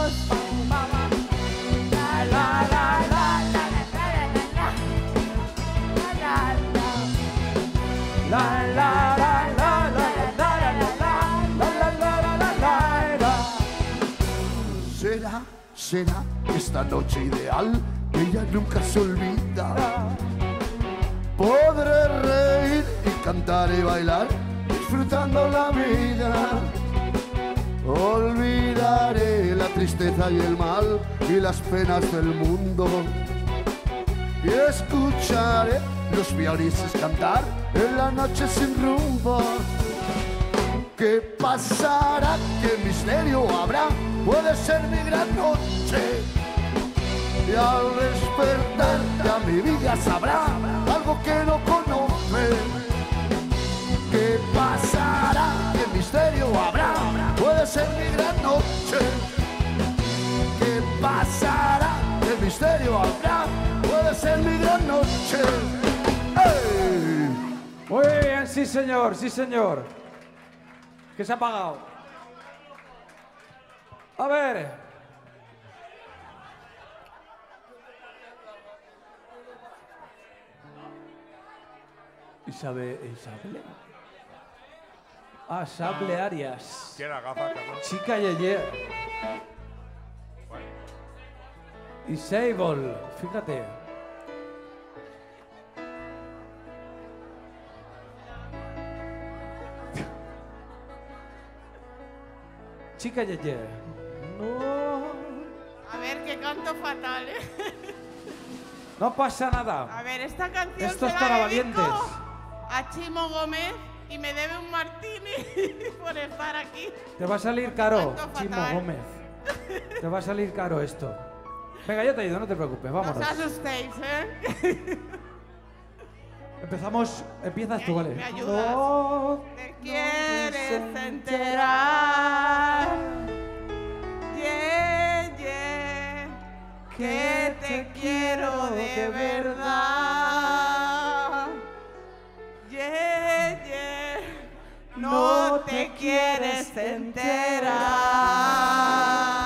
vamos. La la la la la la la la la
Será esta noche ideal que ella nunca se olvida. Podré reír y cantar y bailar, disfrutando la vida. Olvidaré la tristeza y el mal y las penas del mundo. Y escucharé los violises cantar en la noche sin rumbo. ¿Qué pasará? ¿Qué misterio habrá? Puede ser mi gran noche. Y al despertar ya mi vida sabrá algo que no conoce. ¿Qué pasará? ¿Qué misterio habrá? Puede ser mi gran noche. ¿Qué pasará? ¿Qué misterio habrá? Puede ser mi gran noche. ¡Hey!
Muy bien, sí señor, sí señor. ¿Qué se ha apagado? A ver. Isabel. Ah, Sable Arias.
Tiene la gafa, cabrón.
Chica Yeye. Y Sable, fíjate. Chica Yeye. No.
A ver, que canto fatal, ¿eh?
No pasa nada.
A ver, esta canción
Esto es
se
para
la dedico
valientes.
a Chimo Gómez y me debe un martini por estar aquí.
Te va a salir caro,
Canto
Chimo
fatal.
Gómez. Te va a salir caro esto. Venga, yo te ayudo, no te preocupes,
No
vámonos.
os asustéis, ¿eh?
Empezamos, empiezas tú, vale.
¿Me ayudas?
No,
¿Te quieres enterar? Yeah, yeah, que te quiero de verdad. Yeah, yeah, no te quieres enterar.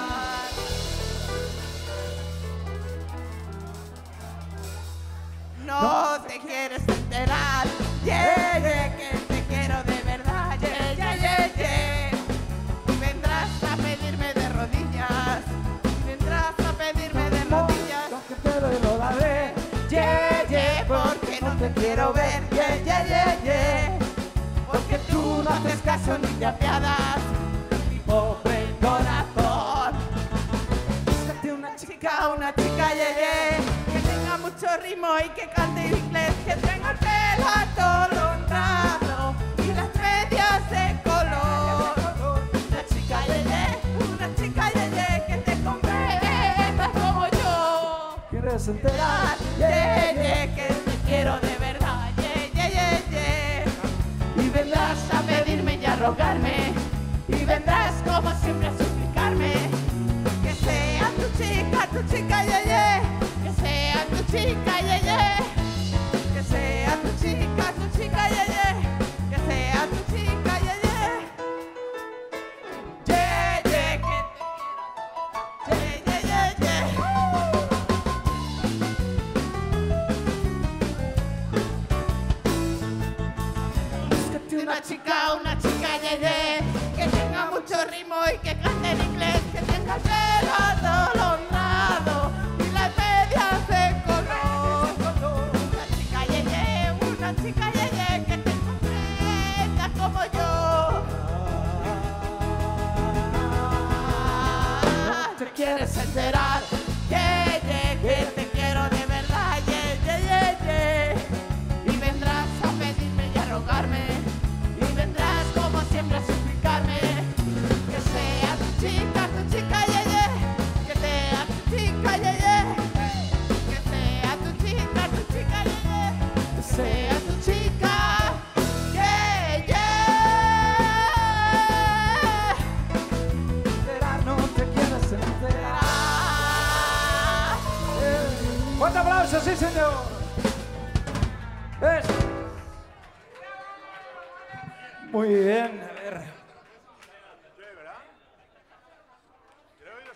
No te quieres enterar, yeah, yeah, que te quiero de verdad, yeah, yeah, yeah, yeah. Vendrás a pedirme de rodillas, vendrás a pedirme de rodillas.
lo que quiero y lo daré.
Yeah, yeah, porque no te quiero ver, yeah, yeah, yeah, yeah. Porque tú no haces caso ni te apiadas, mi pobre corazón. Búscate una chica, yeah, yeah, que tenga mucho ritmo y que cante en inglés, que tenga el pelo atolondrado y las medias de color. Una chica, yeah, yeah, que te comprenda como yo.
¿Quieres enterar?
Yeah, yeah, que te quiero de verdad, yeah, yeah, yeah, yeah. Y vendrás a pedirme y a rogarme, y vendrás como siempre a suplicarme, que sea tu chica, yeah, yeah, que sea tu chica, yeah, yeah, que sea tu chica, yeah, yeah, que sea tu chica, yeah, yeah. Yeah, yeah, que te quiero, yeah, yeah, yeah, yeah. Una chica, yeah, yeah, que tenga mucho ritmo y que cante en inglés, que tenga el pelo atolondrado y las medias de color. Una chica, yeah, yeah, que te comprenda como yo. ¿Te quieres enterar? Yeah, yeah, que te quiero de verdad, yeah, yeah, yeah, yeah. Y vendrás a pedirme y a rogarme, y vendrás como siempre a suplicarme, que sea tu chica, yeah, yeah, que sea tu chica, yeah, yeah, que sea tu chica, yeah, yeah, que sea tu chica, yeah, yeah.
No te quieres enterar. ¡Fuerte aplauso, sí señor! ¿Ves? Muy bien, a ver.
¿verdad? Creo que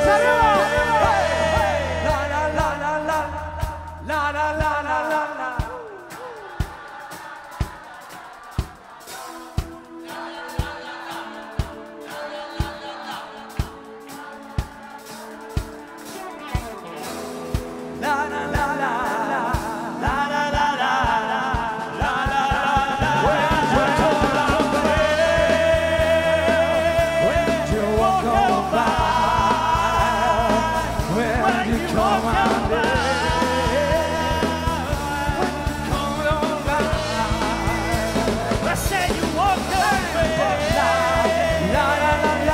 ¡Manos arriba! La la la la la. La la la la la la. La la la la la. La la la la la. La la la la. When you walk on by, when you come on by, when you come on by, I say you walk away. La la la la.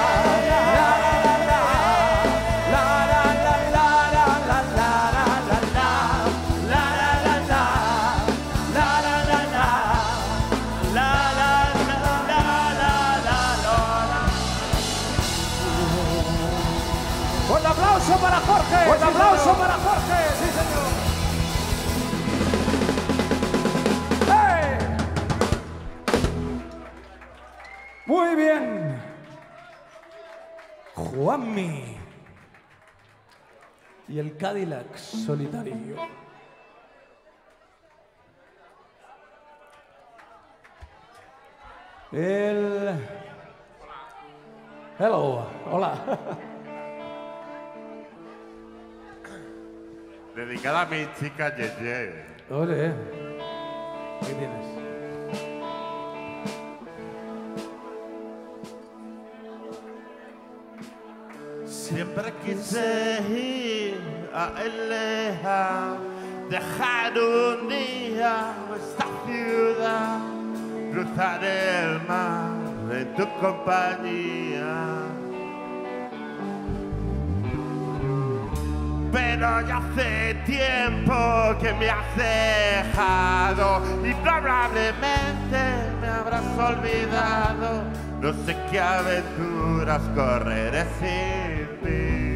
¡Un aplauso para Jorge! ¡Un aplauso para Jorge! ¡Sí, señor! ¡Hey! Muy bien. Juanmi. Y el Cadillac solitario. Hello. Hola.
Dedicada a mi chica Yeye.
Ole. ¿Qué tienes?
Siempre quise ir a Eleja, dejar un día esta ciudad, cruzar el mar en tu compañía. Pero ya hace tiempo que me has dejado y probablemente me habrás olvidado. No sé qué aventuras correré sin ti.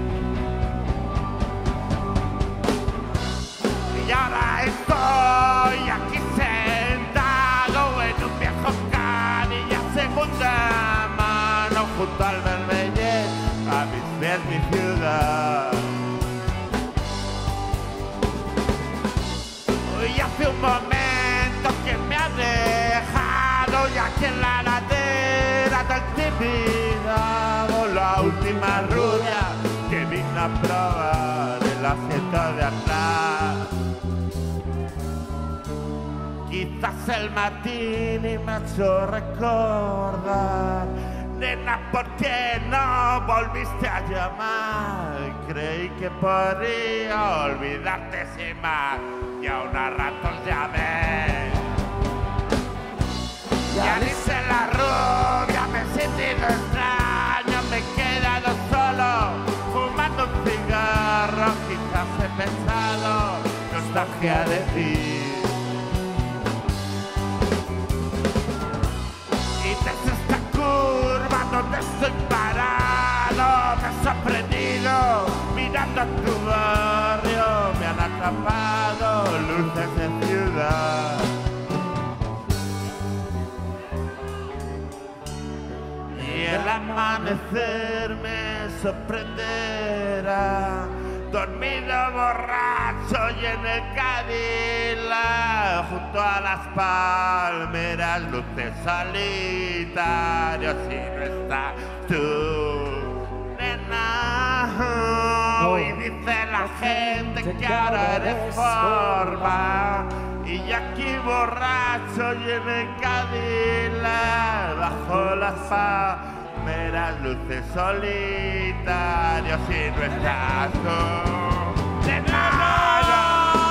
Y ahora estoy aquí sentado en un viejo canilla segunda mano junto al Marbella, a mis pies mi ciudad. Y hace un momento que me ha dejado y aquí en la ladera del Tibidabo la última rubia que vino a probar el asiento de atrás. Quizás el martini me ha hecho recordar. Nena, ¿por qué no volviste a llamar? Creí que podría olvidarte sin más. Y a unos ratos ya ves. Ya dice la rubia, me he sentido extraño, me he quedado solo, fumando un cigarro. Quizás he pensado, nostalgia de ti. Y desde esta curva donde estoy parado, me he sorprendido, mirando a tu barrio, me han atrapado luces de ciudad. Y el amanecer me sorprenderá, dormido borracho y en el Cadillac, junto a las palmeras, luces solitarios y no estás tú, nena. Y dice la gente que ahora eres forma, y yo aquí borracho y en el Cadillac, bajo las palmeras, luces solitarios y no estás tú, nena.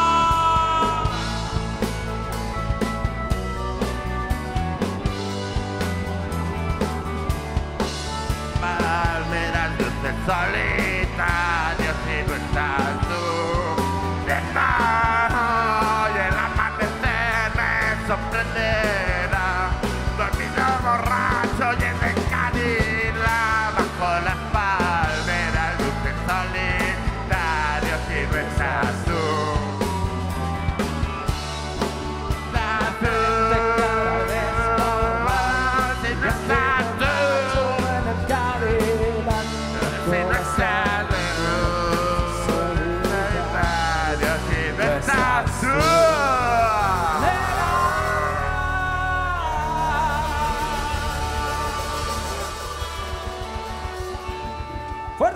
Palmeras, luces solitarios y no estás tú, nena. Y el amanecer me sorprenderá, dormido borracho y en el Cadillac, bajo las palmeras, luces solitarios y no estás tú. Si no estás tú, si no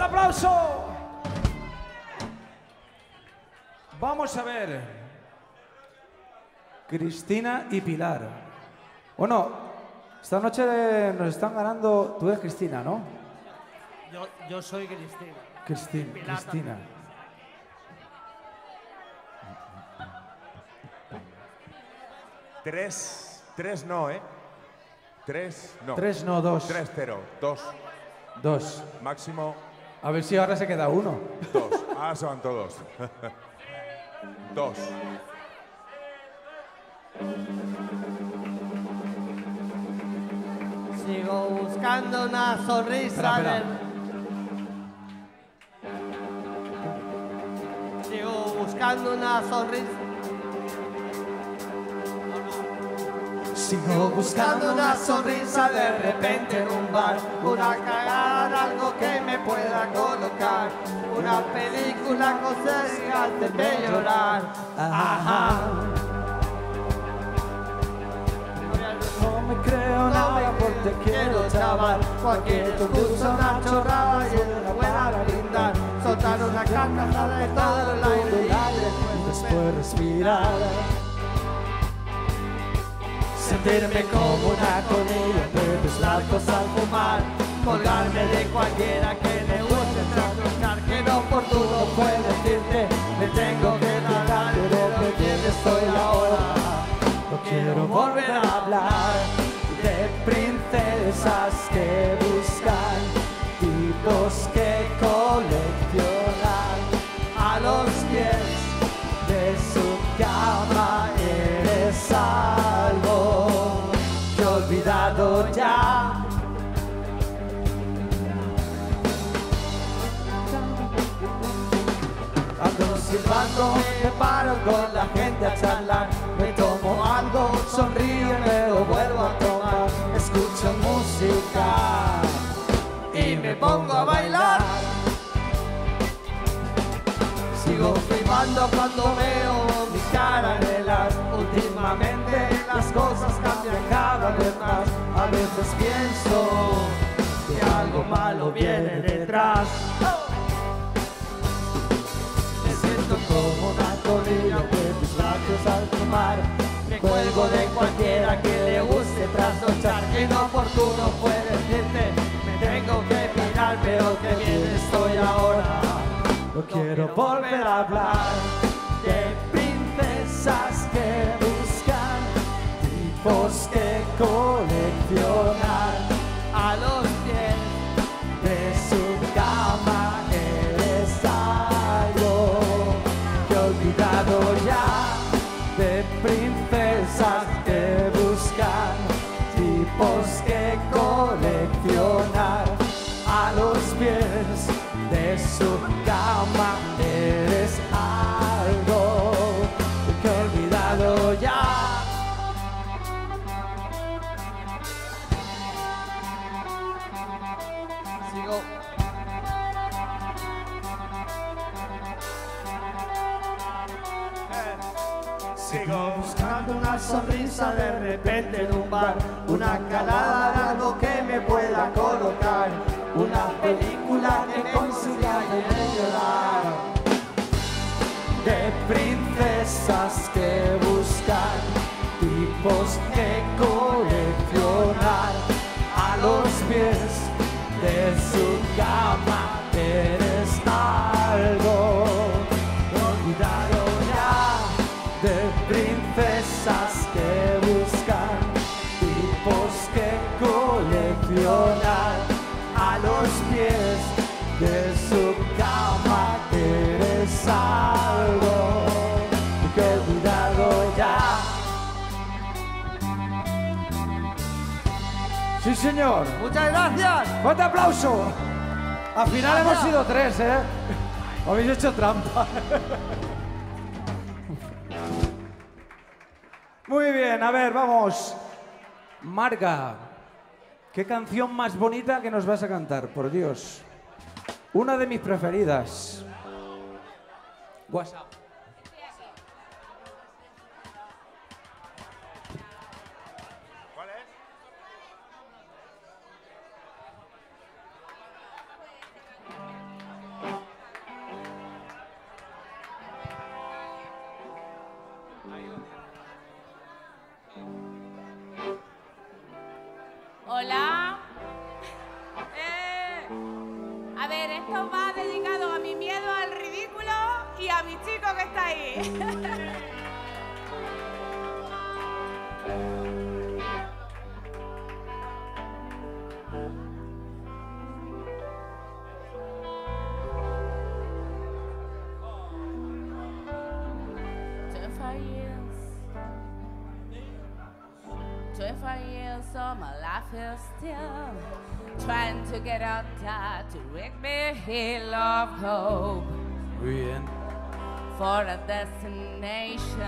aplauso! Vamos a ver. Cristina y Pilar. Bueno, esta noche nos están ganando... Tú eres Cristina, ¿no?
Yo soy Cristina.
Cristina.
Tres no, ¿eh? 3 no.
3 no, 2.
3-0. 2.
2.
Máximo.
A ver si ahora se queda 1.
2. Ahora se van todos. 2.
Sigo buscando una sonrisa
Espera.
Sigo buscando una sonrisa. Sigo buscando una sonrisa de repente en un bar, una cagada, algo que me pueda colocar, una película con series de llorar. Ajá.
No me creo nada porque quiero chaval. Cualquier discurso, una chorrada y una buena brindar. Soltar una carcajada de todo el aire y después respirar. Sentirme como una colilla entre tus labios al fumar. Colgarme de cualquiera que le guste trasnochar. Que no oportuno puede decirte, me tengo que largar, pero que bien estoy ahora. No quiero volver a hablar de princesas que buscan, tipos que coleccionan a los pies de su cama. Eres algo que he olvidado ya. Ando silbando, me paro con la gente a charlar. Me tomo algo, sonrío y me lo vuelvo a tomar. Escucho música y me pongo a bailar. Sigo flipando cuando veo mi cara en el ar. Últimamente las cosas cambian cada vez más. A veces pienso que algo malo viene detrás. Me siento como una colilla de tus labios al tomar. Me cuelgo de cualquiera que le guste trasnochar. Que inoportuno puede decirte, me tengo que mirar, pero que bien estoy ahora. No quiero volver a hablar de princesas que buscan, tipos que coleccionan a los pies de su cama. Eres algo que he olvidado ya, de princesas que buscan, tipos que coleccionan a los pies de su cama. Eres algo que he olvidado ya. Sigo. Sigo buscando una sonrisa de repente en un bar, una calada de algo que me pueda colocar, una película que consiga llorar, de princesas que buscan, tipos que coleccionan a los pies de su cama. Eres algo olvidado ya, de princesas que buscan, tipos que coleccionan a los pies de su cama. Eres algo que he olvidado ya.
Sí, señor.
Muchas gracias.
¡Fuerte aplauso! Al final hemos sido 3, ¿eh? Habéis hecho trampa. Muy bien, a ver, vamos. Marga, ¿qué canción más bonita que nos vas a cantar? Por Dios. Una de mis preferidas. WhatsApp.
¿Cuál es?
Hola. A ver, esto va dedicado a mi miedo al ridículo y a mi chico que está ahí. So my life is still trying to get out there to rid me of hope.
Muy bien.
For a destination.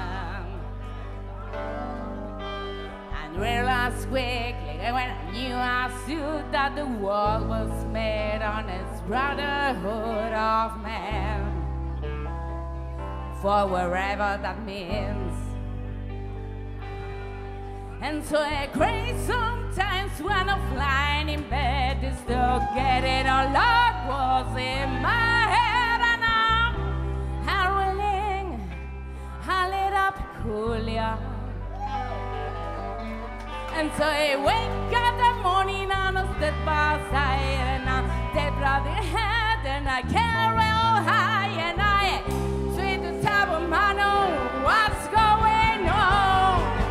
And realized quickly when I knew I knew that the world was made on its brotherhood of man. For wherever that means. And so I cry sometimes when I'm flying in bed to still get it all out was in my head and I'm willing, I lit up Julia. And so I wake up the morning and I step outside and I step right ahead and I carry all high and I sweet the top of my nose, what's going on?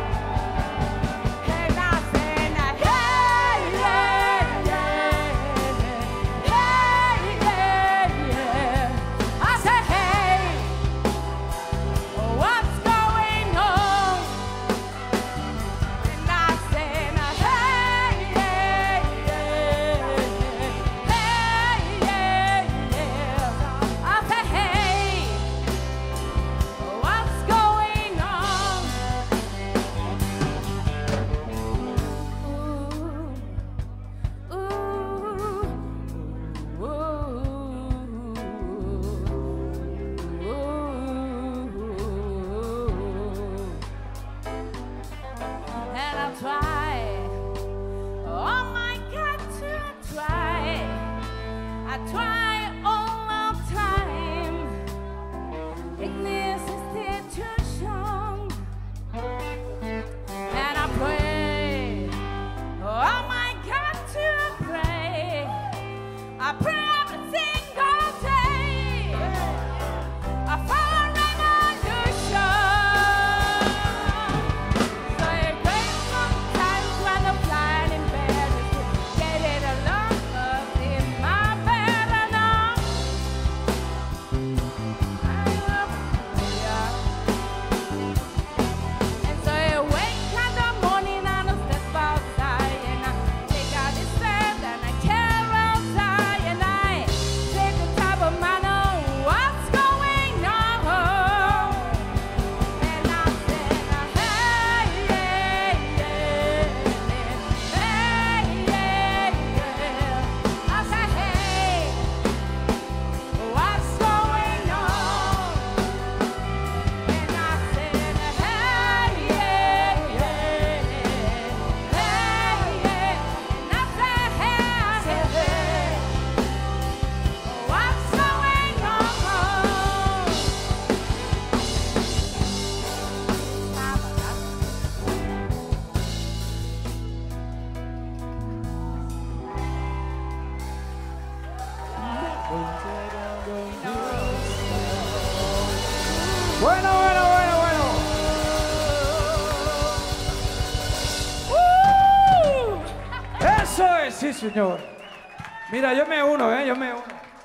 Sí, señor. Mira, yo me uno, yo me uno.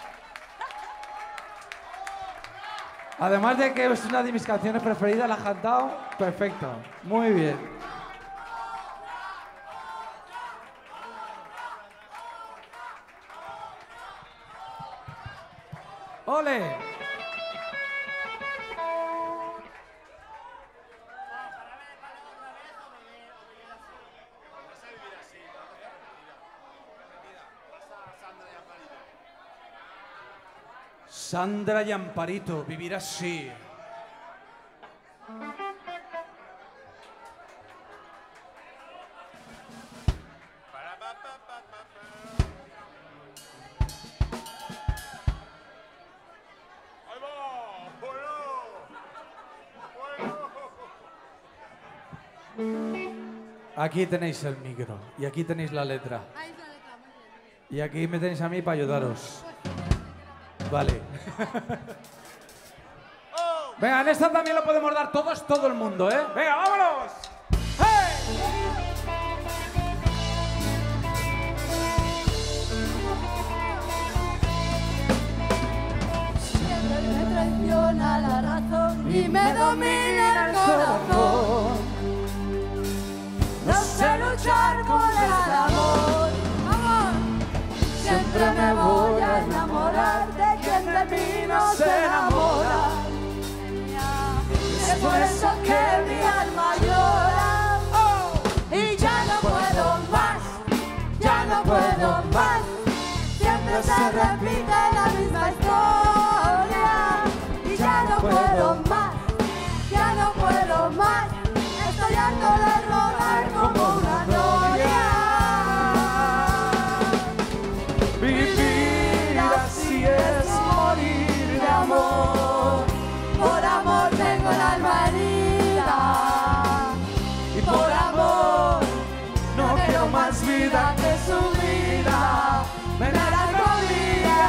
Además de que es una de mis canciones preferidas, la has cantado perfecto. Muy bien. ¡Ole! Sandra y Amparito, vivir así. Aquí tenéis el micro y aquí tenéis la letra. Y aquí me tenéis a mí para ayudaros. Vale. Venga, en esta también lo podemos dar todos, todo el mundo, ¿eh? Venga, vámonos.
Siempre me traiciona la razón y me domina el corazón. No sé luchar con el amor. Siempre me voy a enamorar de quien de mí no se enamora. Es por eso que mi alma llora. Y ya no puedo más, ya no puedo más. Siempre se repite la misma historia. Y ya no puedo más, ya no puedo más. Estoy harto de rodar como una noria.
Vivir así es morir de amor.
Por amor tengo el alma herida.
Y por amor no quiero más vida que su vida. Melancolía.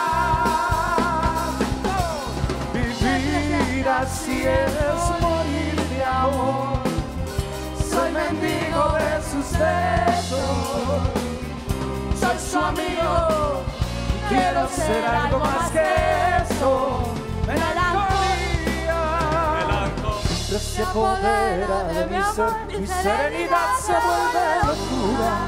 Vivir así es morir de amor. Soy mendigo de sus besos. Soy su amigo. Quiero ser algo más que eso. Melancolía. Se apodera de mi ser. Mi serenidad se vuelve locura.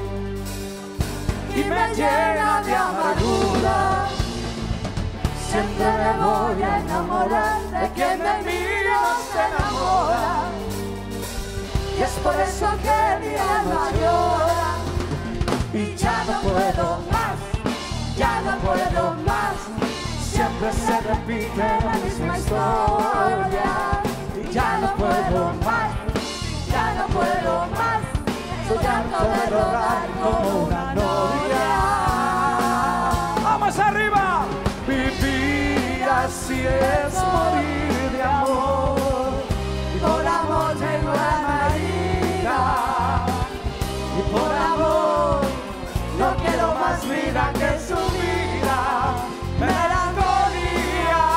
Y me llena de amargura. Siempre me voy a enamorar de quien de mí no se enamora. Y es por eso que mi alma llora. Y ya no puedo más, ya no puedo más. Siempre se repite la misma historia. Y ya no puedo más, ya no puedo más. Soy harto de rodar como una novia. ¡Vamos arriba! Vivir así es morir de amor. Y por amor tengo la herida. Y por amor no quiero más vida que su vida. Melancolía.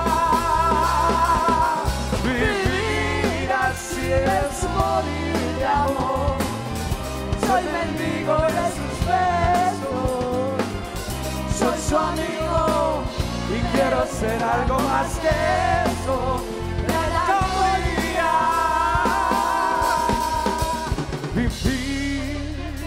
Vivir así es morir de amor. Soy mendigo de sus besos. Soy su amigo y quiero ser algo más que eso. Melancolía. Vivir.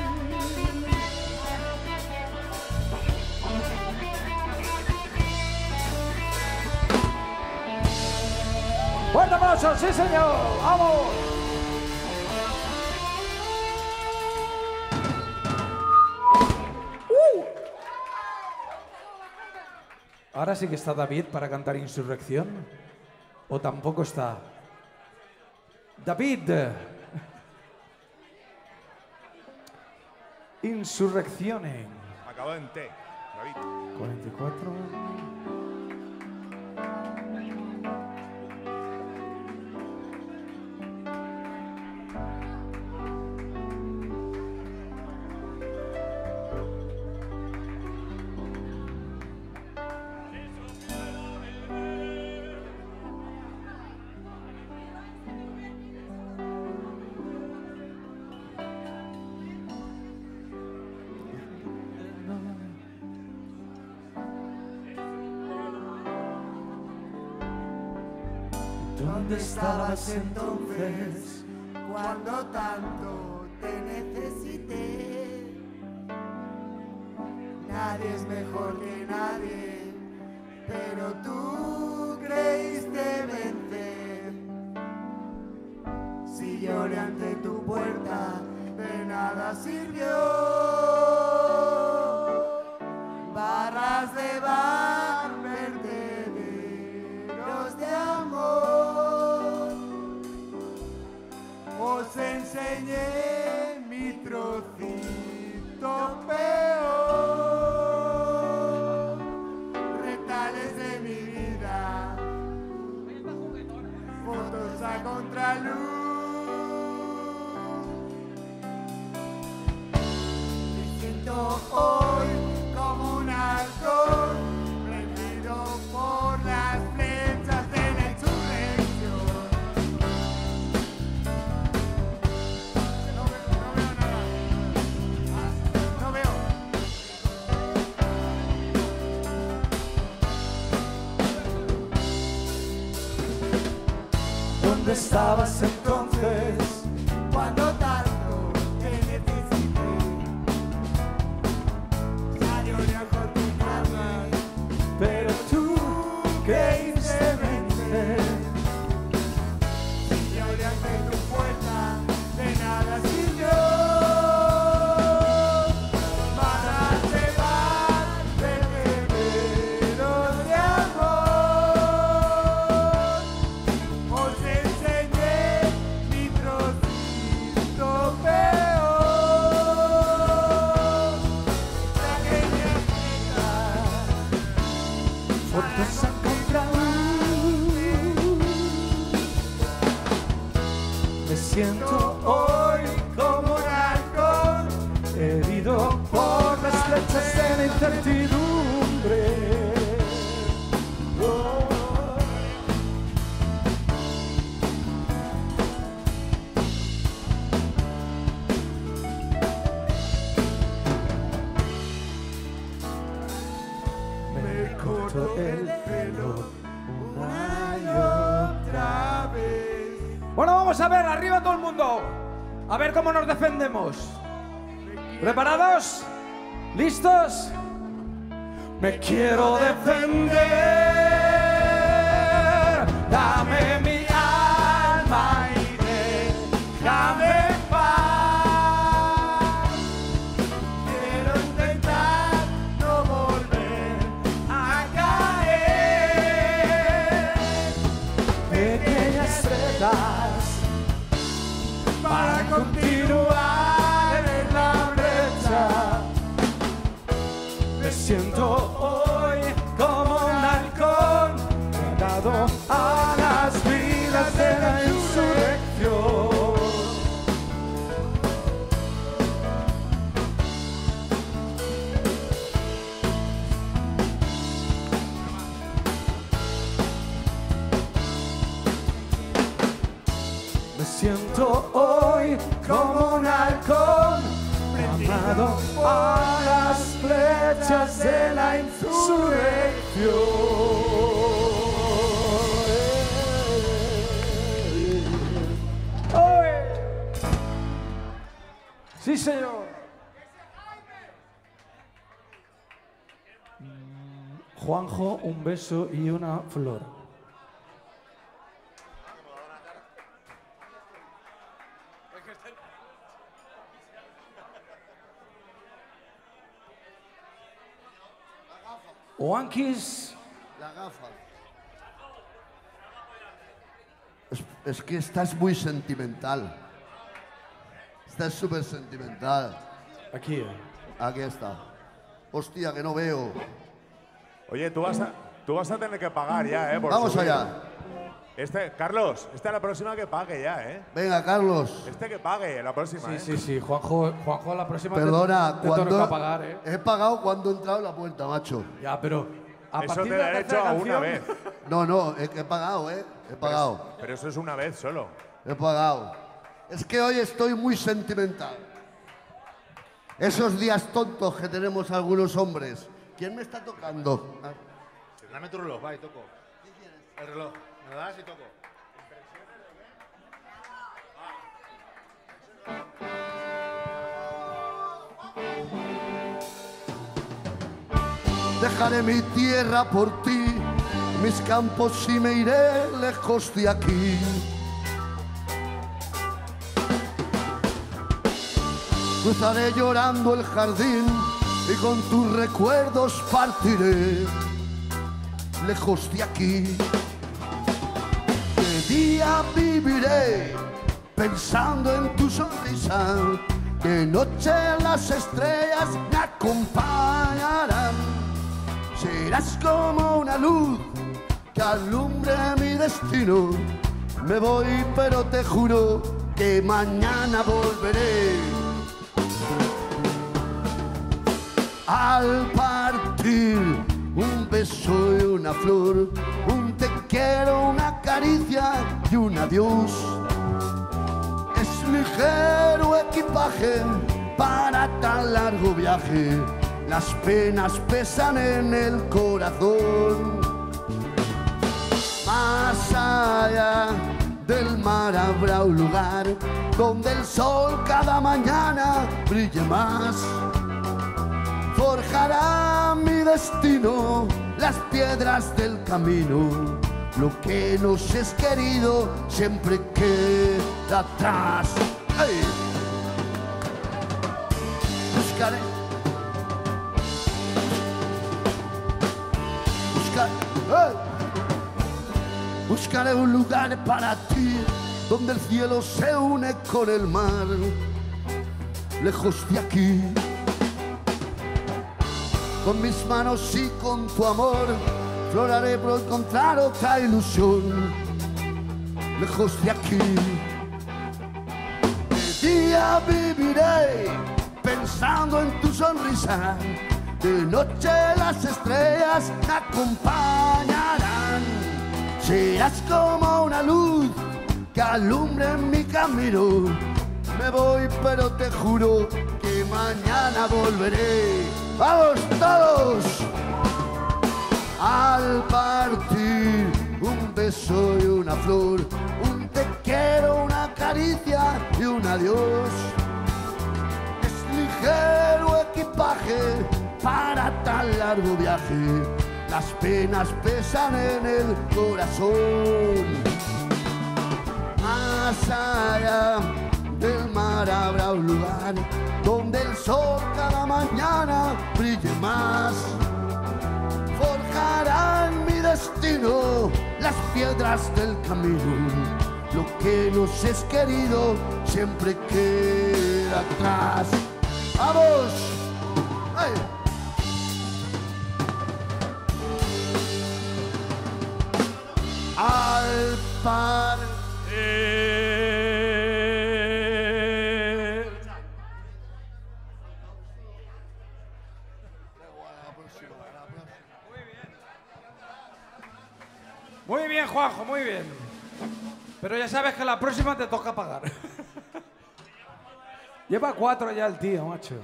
¡Fuerte aplauso! ¡Sí, señor! ¡Vamos!
Ahora sí que está David para cantar Insurrección. ¿O tampoco está? David. Insurrecciones.
Acabó en T, David.
44.
¿Dónde estabas entonces?
Cuando tanto te necesité. Nadie es mejor que nadie, pero tú creíste vencer. Si lloré ante tu puerta, de nada sirvió. Barras de bar, vertederos de amor. Os enseñé mi trocito peor. Retales de mi vida, fotos a contraluz.
estabas entonces?
Cuando tanto te necesité, salió lejos tu cama,
Pero tú tristemente
y ahora ante tu puerta de nada sirvió. Para llevar verdaderos de amor, os enseñé mi trocito peor. Tragué mi agita,
fotos han comprado. Me siento hoy como un halcón, herido por las flechas de la incertidumbre. Oh. Me corto el pelo una y otra vez.
Bueno, vamos a ver, arriba todo el mundo. A ver cómo nos defendemos. ¿Preparados? ¿Listos?
Me quiero defender, dame mi alma y déjame en paz.
quiero intentar no volver
A caer, pequeñas tretas para continuar en la brecha. Me siento hoy como un halcón, atado a las vidas de la insurrección. Me siento hoy como un halcón, amado a las flechas de la insurrección.
Sí, señor.
Juanjo, un beso y una flor. Juanquis.
La gafa. Es que esta es muy sentimental. Esta es súper sentimental.
Aquí.
Aquí está. Hostia, que no veo.
Oye, tú vas a tener que pagar ya, ¿eh? Por
Vamos
subir.
allá.
Carlos, esta es la próxima que pague ya, ¿eh?
Venga, Carlos.
Este que pague, la próxima, ¿eh?
Sí, sí, Juanjo, la próxima
Perdona,
te toca pagar, ¿eh?
he pagado cuando he entrado en la puerta, macho.
Ya, pero a
Eso
partir
te
de
da
la
derecho
tercera
a una
canción-
vez.
No, he pagado, ¿eh? He pagado.
Pero eso es una vez solo.
He pagado. Es que hoy estoy muy sentimental. Esos días tontos que tenemos algunos hombres. ¿Quién me está tocando? Ah,
Dame tu reloj, va y toco. El reloj. ¿Me lo das y toco?
Dejaré mi tierra por ti, mis campos y me iré lejos de aquí. Cruzaré llorando el jardín y con tus recuerdos partiré lejos de aquí. De día viviré pensando en tu sonrisa, de noche las estrellas me acompañarán. Serás como una luz que alumbre mi destino. Me voy, pero te juro que mañana volveré. Al partir, un beso y una flor, un te quiero, una caricia y un adiós. Es ligero equipaje para tan largo viaje. Las penas pesan en el corazón. Más allá del mar habrá un lugar donde el sol cada mañana brille más. Forjará mi destino las piedras del camino. Lo que nos es querido siempre queda atrás. ¡Hey! Buscaré, buscaré un lugar para ti donde el cielo se une con el mar, lejos de aquí. Con mis manos y con tu amor floraré por encontrar otra ilusión, lejos de aquí. De día viviré pensando en tu sonrisa, de noche las estrellas me acompañarán. Serás como una luz que alumbre mi camino. Me voy pero te juro que mañana volveré. ¡Vamos todos! Al partir un beso y una flor, un te quiero, una caricia y un adiós. Es ligero equipaje para tan largo viaje, las penas pesan en el corazón. Más allá del mar habrá un lugar donde el sol cada mañana brille más. Forjarán mi destino las piedras del camino. Lo que nos es querido siempre queda atrás. ¡Vamos! ¡Ay! Al partir.
Muy bien, Juanjo, muy bien. Pero ya sabes que la próxima te toca pagar. Lleva 4 ya el tío, macho.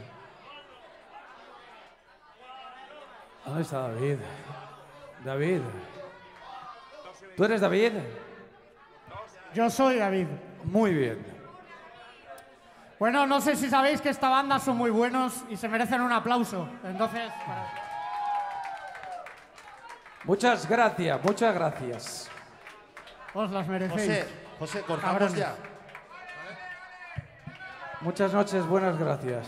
¿Dónde está David? David. ¿Tú eres David?
Yo soy David.
Muy bien.
Bueno, no sé si sabéis que esta banda son muy buenos y se merecen un aplauso. Entonces,
Muchas gracias, muchas gracias.
os las merecéis.
José, cortamos
Cabrones.
ya.
Muchas noches, buenas gracias.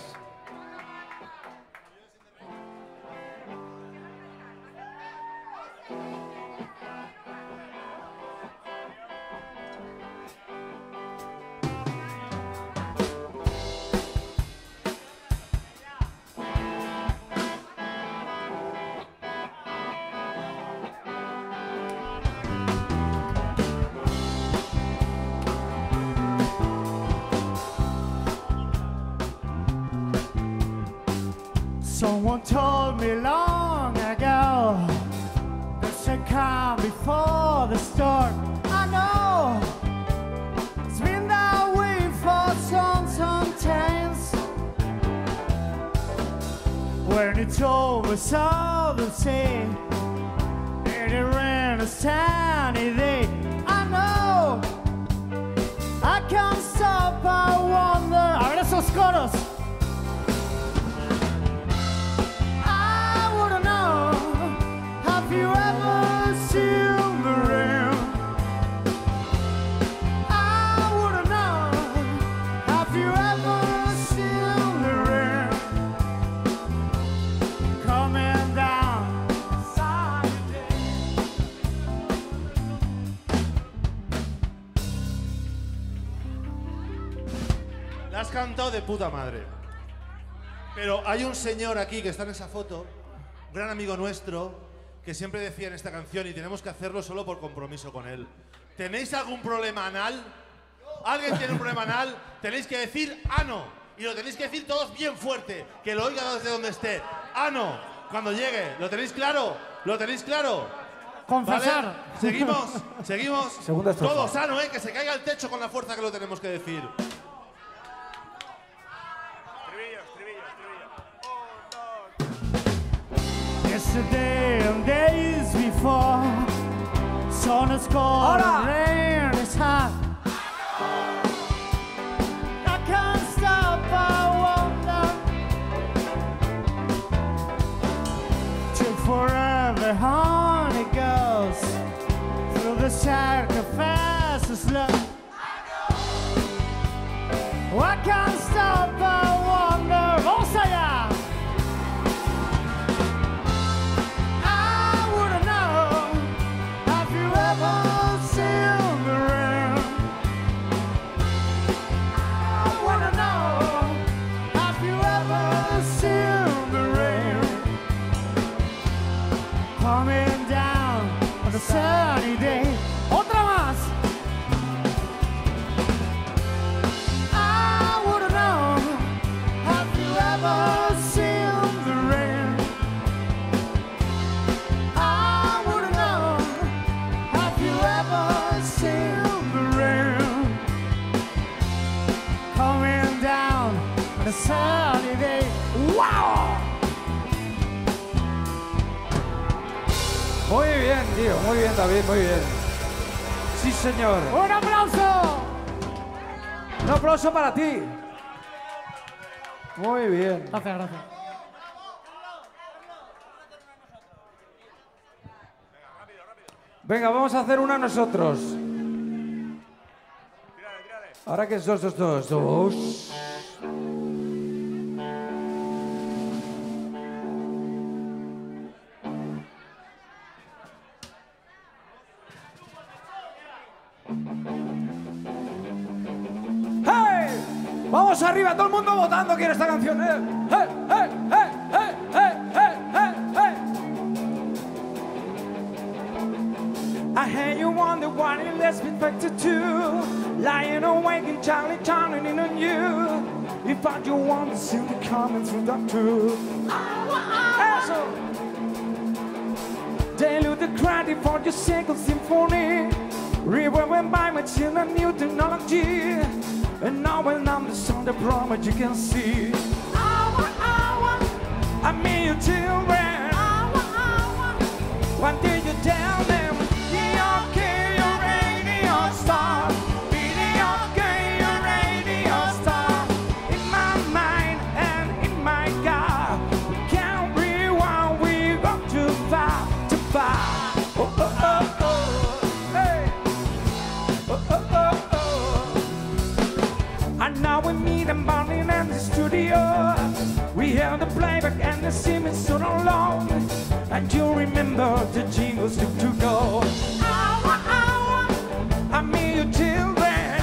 Someone told me long ago there's a calm before the storm. I know it's been that way for sometimes. When it's over, so the sea, and it rain a sunny day. I know I can't stop. I wonder. A ver esos coros. Have you ever seen the rain? I wanna know. Have you ever seen the rain coming down Saturday?
La has cantado de puta madre. Pero hay un señor aquí que está en esa foto, un gran amigo nuestro, que siempre decía en esta canción, y tenemos que hacerlo solo por compromiso con él. ¿Tenéis algún problema anal? ¿Alguien tiene un problema anal? Tenéis que decir ano. Y lo tenéis que decir todos bien fuerte, que lo oiga desde donde esté. Ano, cuando llegue. ¿Lo tenéis claro? ¿Lo tenéis claro?
Confesar.
¿Vale? Seguimos, seguimos.
Segunda estrofa.
Todos ano, que se caiga el techo con la fuerza que lo tenemos que decir.
Yesterday and days before, sun is cold, rain is hot.
sacrifice is love. I can't stop but wonder. Vamos allá. I wanna know, have you ever seen the rain? I wanna know, have you ever seen the rain? Coming down on a sunny day. Otra más. I wanna know, have you ever seen the rain? I wanna know, have you ever seen the rain? Coming down on a sunny day. ¡Wow!
Muy bien, tío, muy bien, David, muy bien. Sí, señor.
¡Un aplauso!
Un aplauso para ti. Muy bien.
Gracias, gracias.
Venga, vamos a hacer una nosotros. Ahora que es dos. ¡Hey! Vamos arriba, todo el mundo votando quiere esta canción. ¡Hey! ¡Hey! ¡Hey! ¡Hey! ¡Hey! ¡Hey! ¡Hey! ¡Hey! I hear you wonder what it is expected to. Lying awake and Charlie turning in on you. If I do want to see the comments from that too. Eso. Dilute the credit for your second symphony. Rewoven by my children, new technology. And now when I'm the sound of promise you can see. I mean you children. What did you tell them? Be okay, your radio star. Be okay, your radio star. In my mind and in my car, we can't rewind, we go too far, too far. Oh, oh, oh, oh. Hey. Oh, oh, oh, oh. And now we meet them burning in the studio. We hear the playback and the singing so long. And you remember the jingles to go. I mean you children.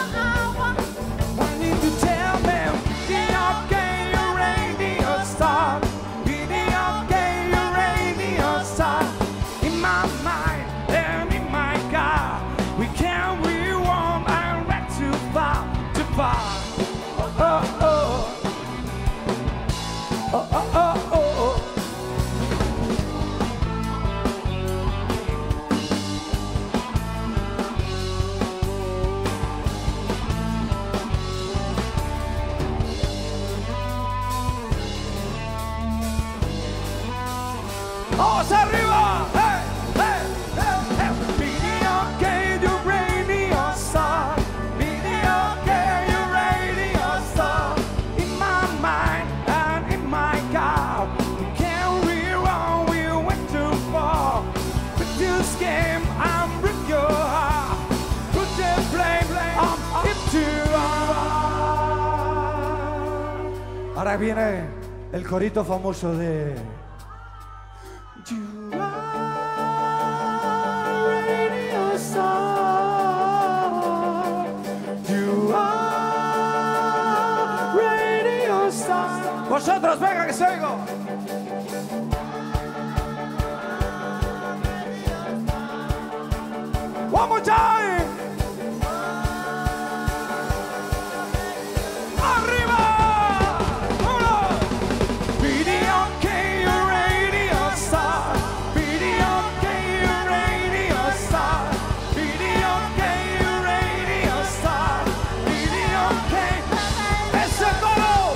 Why did you tell them? Be okay, your radio star. Be okay, your radio star. In my mind and in my car, we can't rewind and back too far, too far. Oh, oh, oh. Oh, oh, oh, oh. ¡Vamos arriba! ¡Hey! ¡Hey! ¡Hey! ¡Hey! Video que you radio star. Video que you radio star. In my mind and in my car, we can't rewind, we went too far. With this game, I'm with your heart. Put the blame on it too hard. Ahora viene el corito famoso de... You are radio star. You are radio star. Vosotros, venga que se oigo. One more time. Arriba. Uno. Video que you radio star. Video que you radio star. Video que you radio star. Video que ese coro.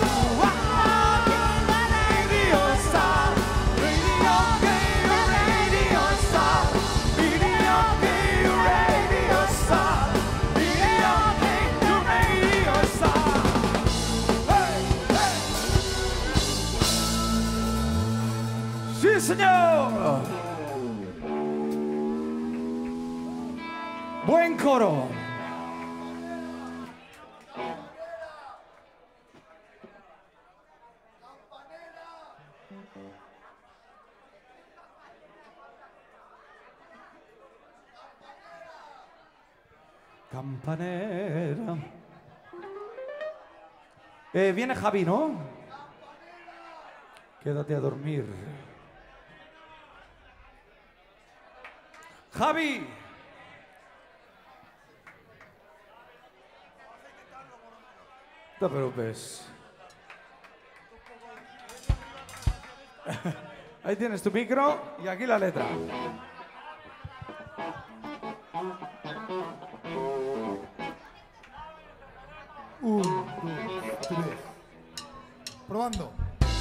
Radio star. Radio que you radio star. Video que you radio star. Video que you radio star. Hey, hey. Sí, señor. Buen coro. Campanera. Viene Javi, ¿no? Quédate a dormir. Javi. No te preocupes. Ahí tienes tu micro y aquí la letra.
Un, dos, tres. Probando.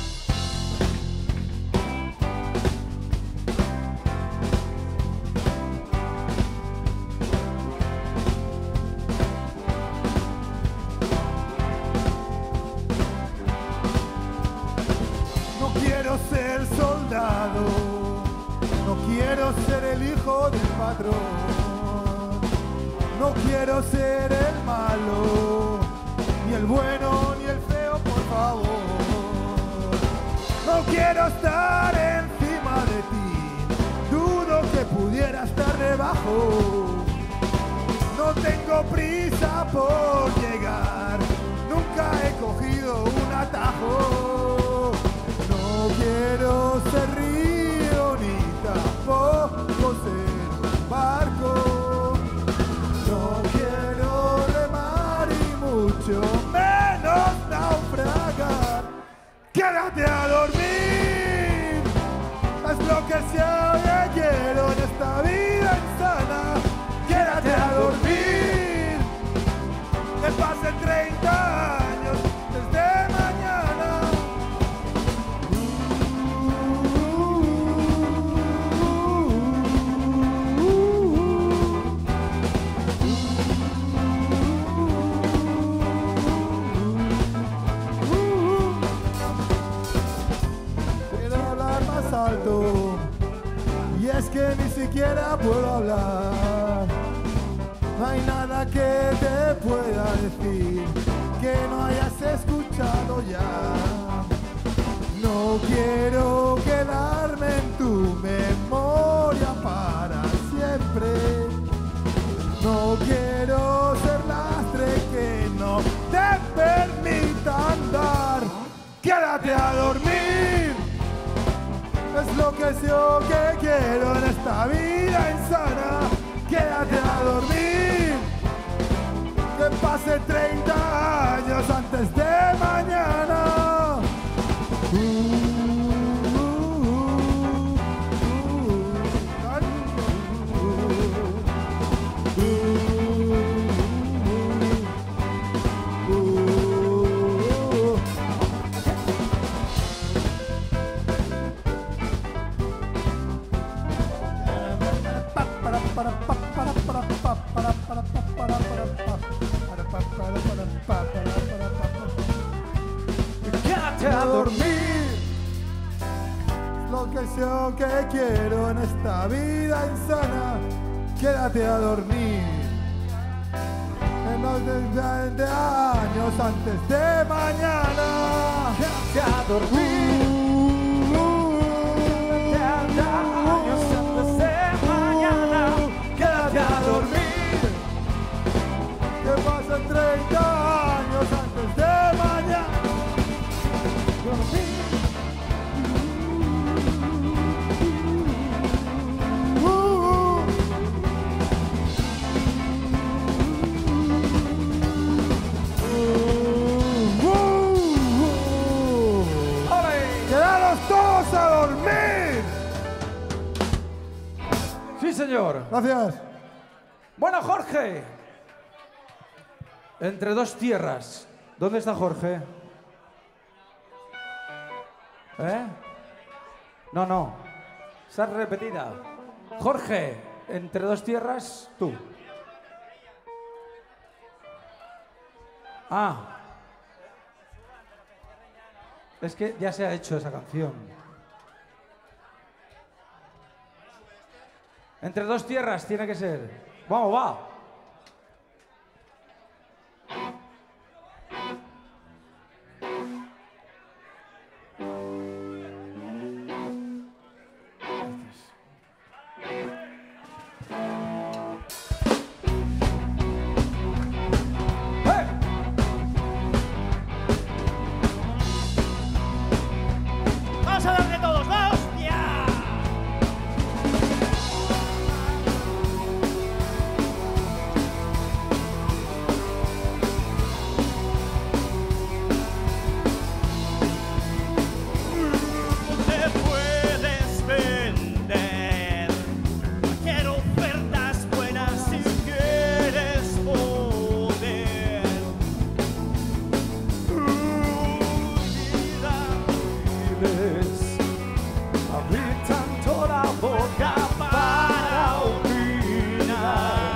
No quiero ser soldado, no quiero ser el hijo del patrón, no quiero ser el malo, ni el bueno ni el feo, por favor. No quiero estar encima de ti, dudo que pudiera estar debajo. No tengo prisa por llegar, nunca he cogido un atajo. No quiero ser río ni tampoco ser un barco. No quiero remar y mucho menos naufragar. Quédate a dormir, es lo que siempre quiero en esta vida insana. Quédate a dormir, que pasen 30 años desde mañana. Quiero hablar más alto, y es que ni siquiera puedo hablar. No hay nada que te pueda decir que no hayas escuchado ya. No quiero quedarme en tu memoria para siempre. No quiero ser lastre que no te permita andar. Quédate a dormir, es lo que yo que quiero en esta vida insana. Quédate a dormir, que pase 30 años antes de mañana. Quédate a dormir, lo que yo que quiero en esta vida insana. Quédate a dormir, en los 20 años antes de mañana. Quédate a dormir. Quédate a dormir, que pasan 30 años antes de mañana. ¡Quedaros todos a dormir!
Sí, señor.
Gracias.
Bueno, Jorge. Entre dos tierras. ¿Dónde está Jorge? ¿Eh? No. Esa es repetida. Jorge, entre dos tierras, tú. Ah. Es que ya se ha hecho esa canción. Entre dos tierras tiene que ser. Vamos, va.
quienes habitan toda boca para opinar.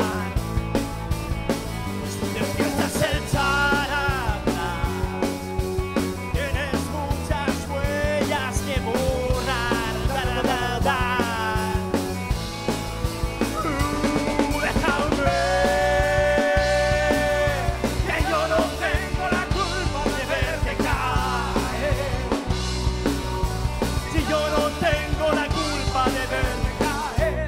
Despiertas el charata, tienes muchas huellas que borrar. Déjame, que yo no tengo la culpa de verte caer. Si yo no tengo la culpa de verte caer.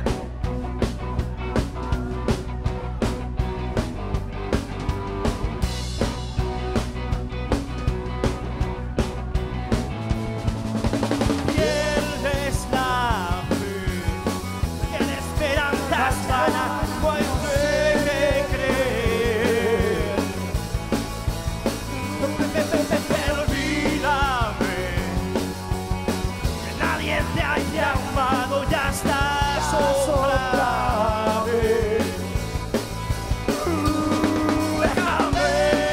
Pierdes la fe, tienes esperanzas vanas, no hay fe que creer. Olvídame, que nadie te haya amado, ya estás otra vez. Déjame,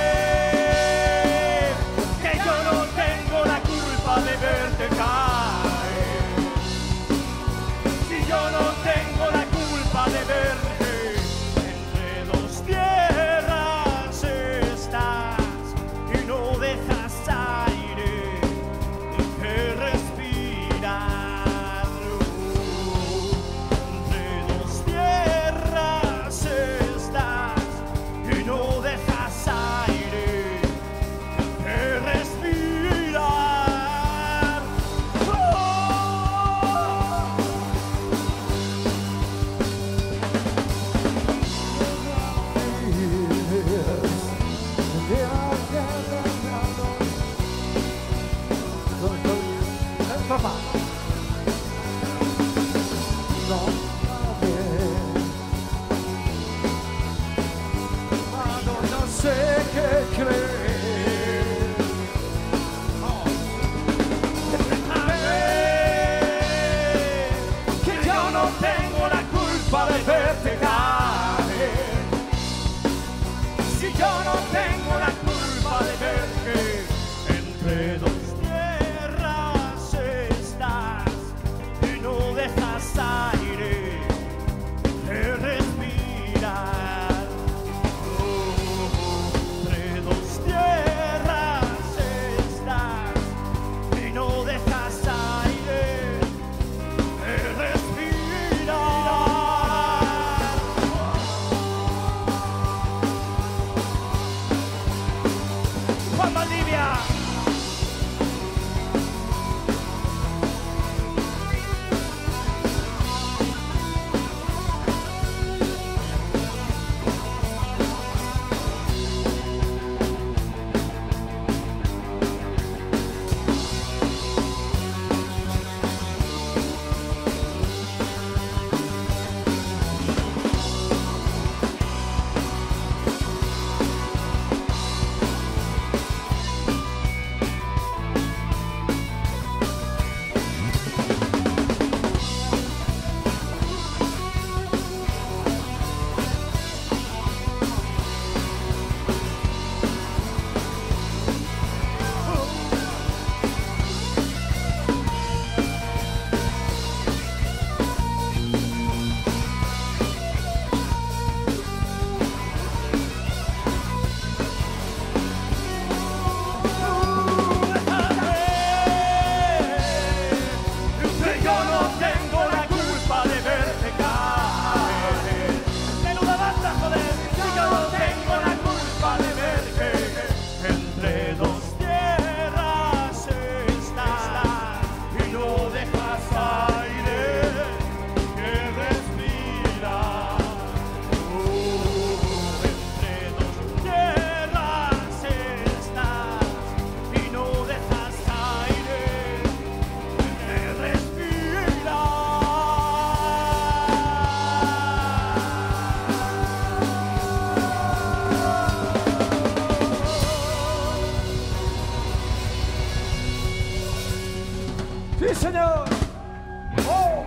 que yo no tengo la culpa de verte caer. Si yo no tengo la culpa de verte, entre dos tierras estás y no dejas aire que respirar. Entre dos tierras estás y no dejas aire que respirar.
No sé qué creer.
Que yo no tengo la culpa de verte caer. Si yo no tengo la culpa de verte, entre dos tierras estás y no dejas aire que respirar. Entre dos tierras estás y no dejas aire que respirar. Juan Valdivia. Que yo no tengo la culpa de verte caer. Menuda banda, joder. Que yo no tengo la culpa de verte. Entre dos tierras estás y no dejas aire que respirar. Entre dos tierras estás y no dejas aire que respirar.
¡Sí, señor! ¡Oh!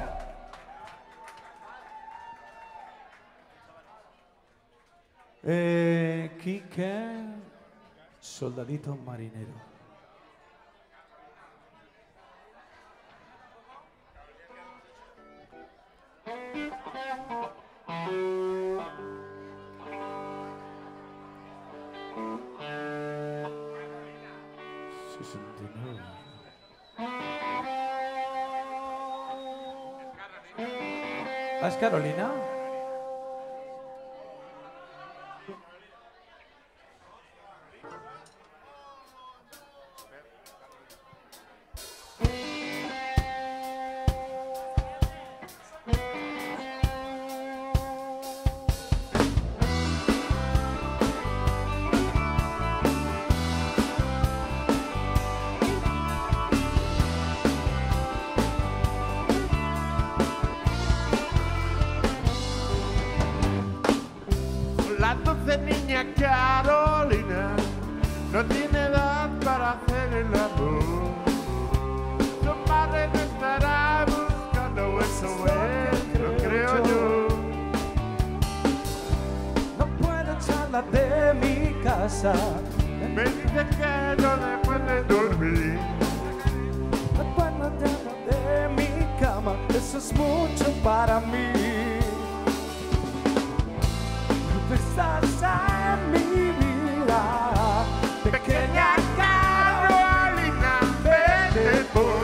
Quique, soldadito marinero. 69. ¿Es Carolina?
La dulce niña Carolina no tiene edad para hacer el amor. Su madre no estará buscando eso, no creo yo.
No puedo echarla de mi casa.
Me dice que no le puede dormir.
No puedo echarla de mi cama. Eso es mucho para mí. Estás en mi vida,
Pequeña Carolina, vete por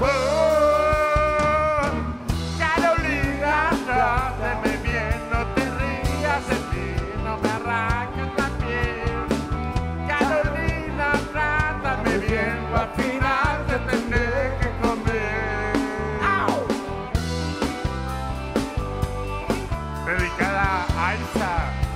favor. Carolina, trátame bien, no te rías de mí, no me arranques la piel. Carolina, trátame bien, al final te tendré que comer. Dedicada a Isa.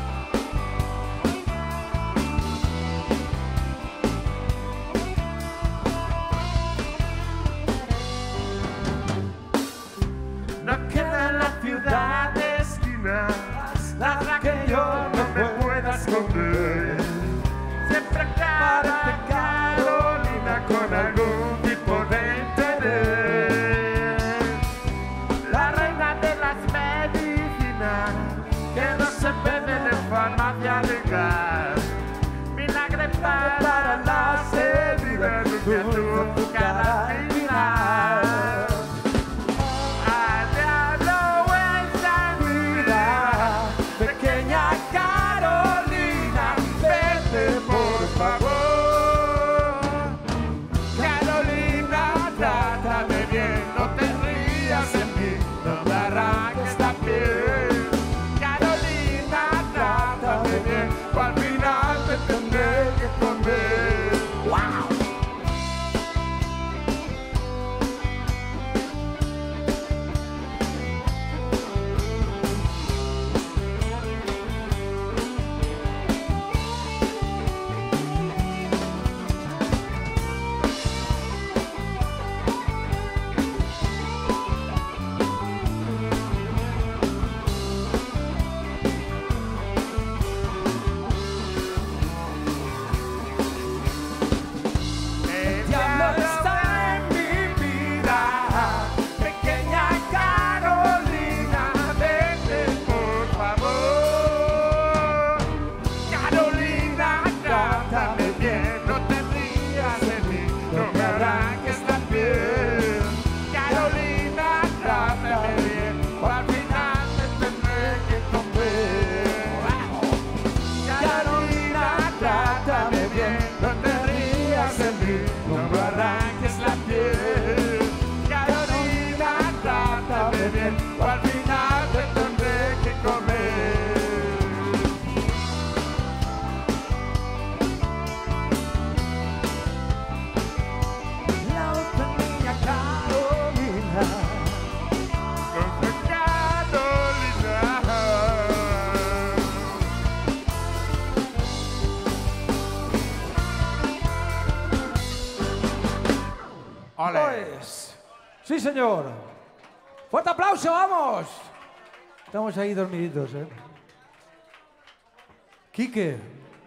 No queda en la ciudad de esquinas nada que yo no me pueda esconder. Siempre parece Carolina con algún tipo de interés. La reina de las medicinas que no se venden en farmacia legal. Vinagre para las heridas, dulce azúcar al final.
pequeña Carolina, vete por favor.
Carolina, trátame bien, no te rías de mí, no me arranques la piel. Carolina, trátame bien, o al final te tendré que comer. ¡Wow! El diablo está en mi vida, pequeña Carolina, vete por favor. Carolina, trátame bien, no te rías de mí, no me arranques la piel. Carolina, trátame bien, o al final te tendré que comer. Carolina, trátame bien, no te rías de mí, no me arranques la piel. Carolina, trátame bien, o al final te tendré que comer.
La otra niña Carolina,
Dulce Carolina.
Pues, sí, señor. Fuerte aplauso, vamos. Estamos ahí dormiditos, ¿eh? Quique.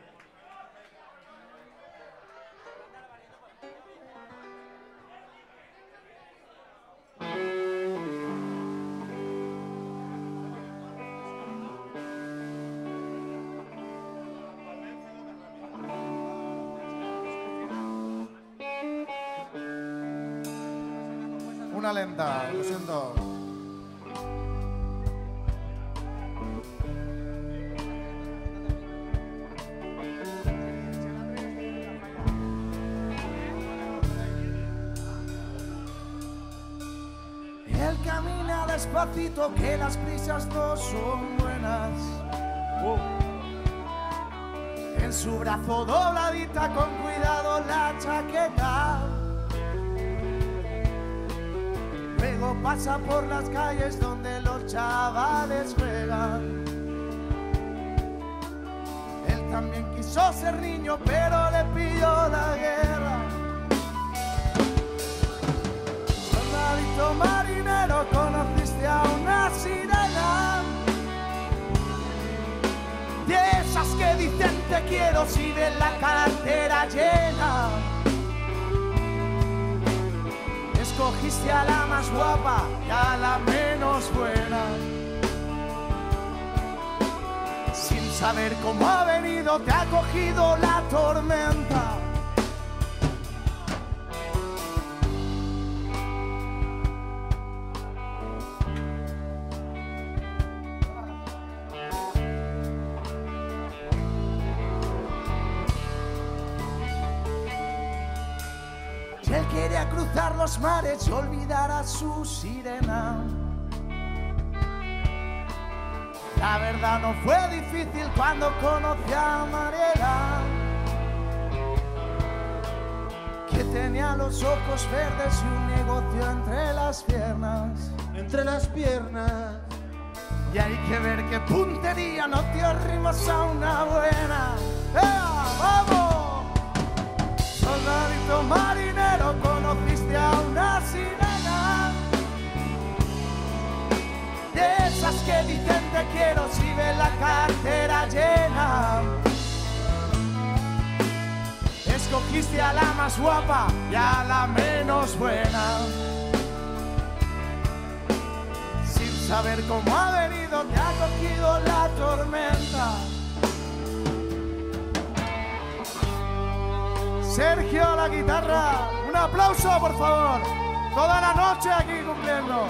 Una lenta, lo siento.
Él camina despacito, que las prisas no son buenas. En su brazo dobladita, con cuidado la chaqueta. Luego pasa por las calles donde los chavales juegan. Él también quiso ser niño, pero le pilló la guerra. Soldadito marinero, conociste a una sirena, de esas que dicen te quiero si ven la cartera llena. Escogiste a la más guapa y a la menos buena. Sin saber cómo ha venido, te ha cogido la tormenta. Y él quería cruzar los mares y olvidar a su sirena. La verdad no fue difícil cuando conocí a Mariela, que tenía los ojos verdes y un negocio entre las piernas.
Entre las piernas.
Y hay que ver qué puntería no dio rimos a una buena. ¡Ea, vamos! Soldadito marinero, conociste a una sirena, de esas que dicen te quiero si ven la cartera llena. Escogiste a la más guapa y a la menos buena. Sin saber cómo ha venido, te ha cogido la tormenta. Sergio a la guitarra, un aplauso por favor, toda la noche aquí cumpliendo.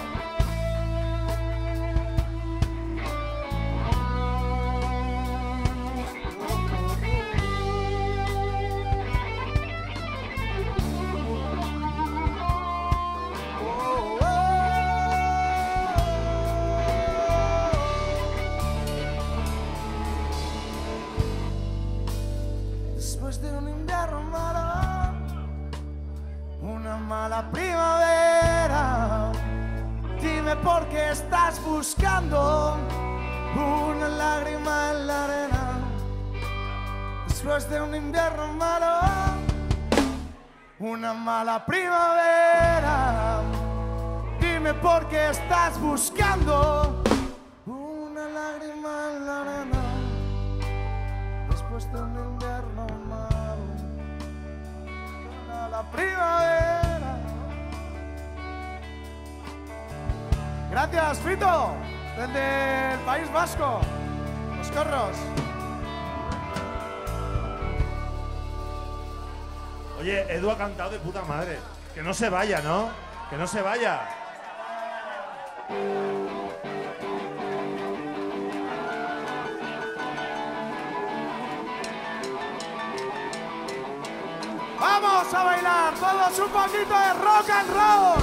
Después de un invierno malo, una mala primavera, dime por qué estás buscando una lágrima en la arena. Después de un invierno malo, una mala primavera, dime por qué estás buscando una lágrima en la arena. Después de un invierno malo, una la primavera. Gracias, Fito, desde el País Vasco, Los Corros.
Oye, Edu ha cantado de puta madre. Que no se vaya, ¿no? Que no se vaya.
Vamos a bailar todos un poquito de rock and roll.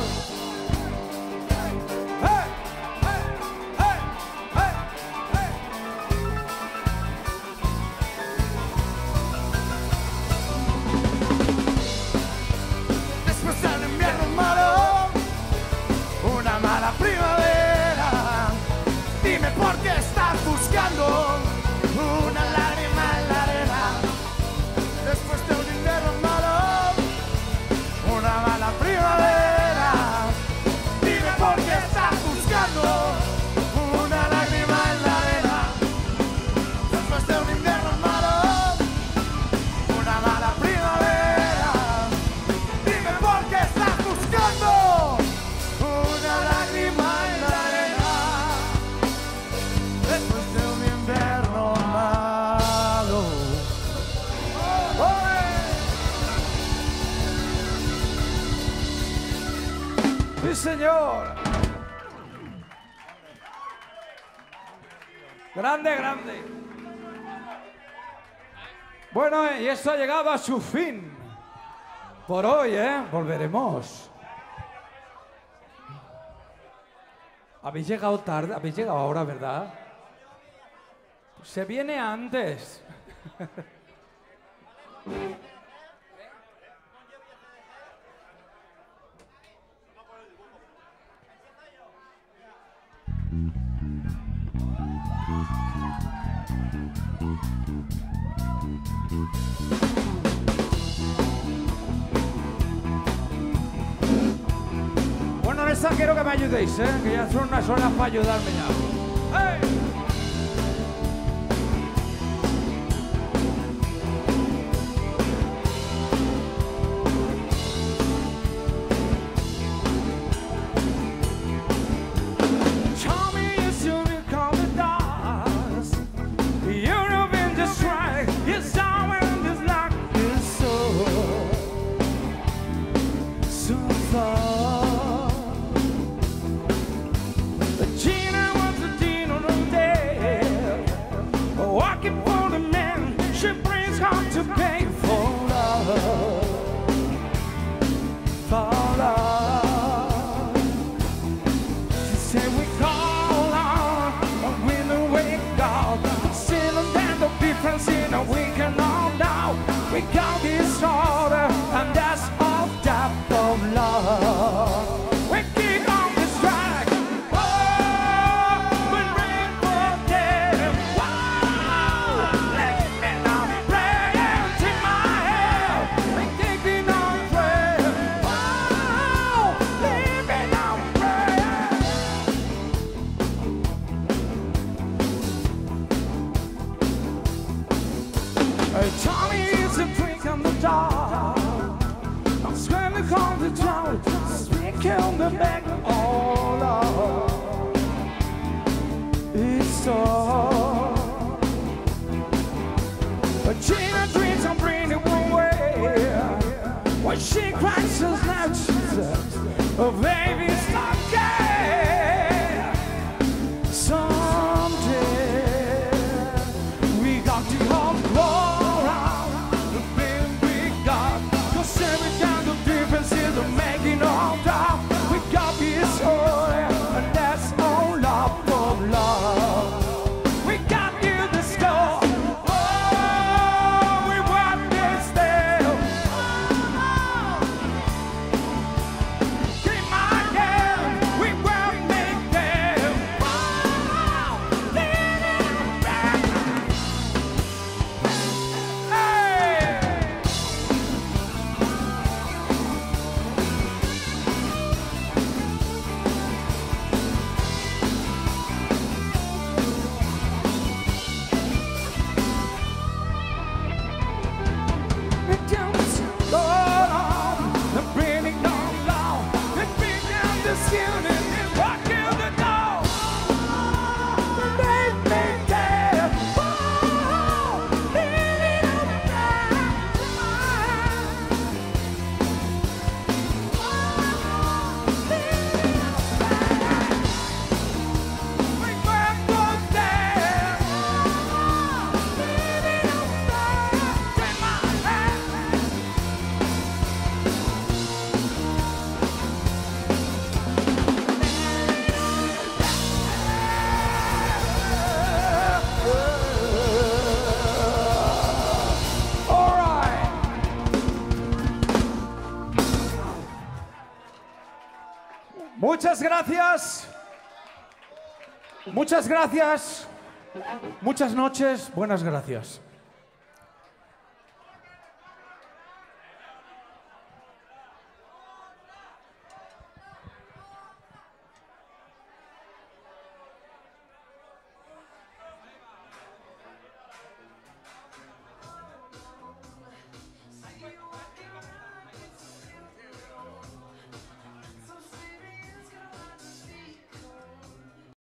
Después de un invierno malo, una mala primavera, dime por qué estás buscando una lágrima en la arena. Después de un invierno malo, una mala primavera, dime por qué estás buscando una lágrima en la arena. Después de un invierno malo, una mala primavera, dime por qué estás buscando una lágrima en la arena. Después de un invierno malo.
¡Sí, señor! Grande, grande. Bueno, y esto ha llegado a su fin. Por hoy, ¿eh? Volveremos. Habéis llegado tarde, habéis llegado ahora, ¿verdad? Se viene antes. Bueno, en esta quiero que me ayudéis, que ya son unas horas para ayudarme ya. ¡Hey! We got this order, and that's all depth of love. We keep on this track. Oh, we're ready for them. Wow, let me know, praying to my head. We're taking on prayer. Wow, let me know, prayer. Tommy. I'm screaming on the town, speaking the back, oh Lord, it's so. But Gina dreams I'm bringing one way. When she cries, she's now Jesus, oh baby, stop care. Someday we got to all go. Making all doubt, we got this all, and that's all love of love. We got you the score. Oh, we want this still. Keep my hand, we will make them. Oh, leave it back. Hey. Muchas gracias. Muchas gracias. Muchas noches. Buenas gracias.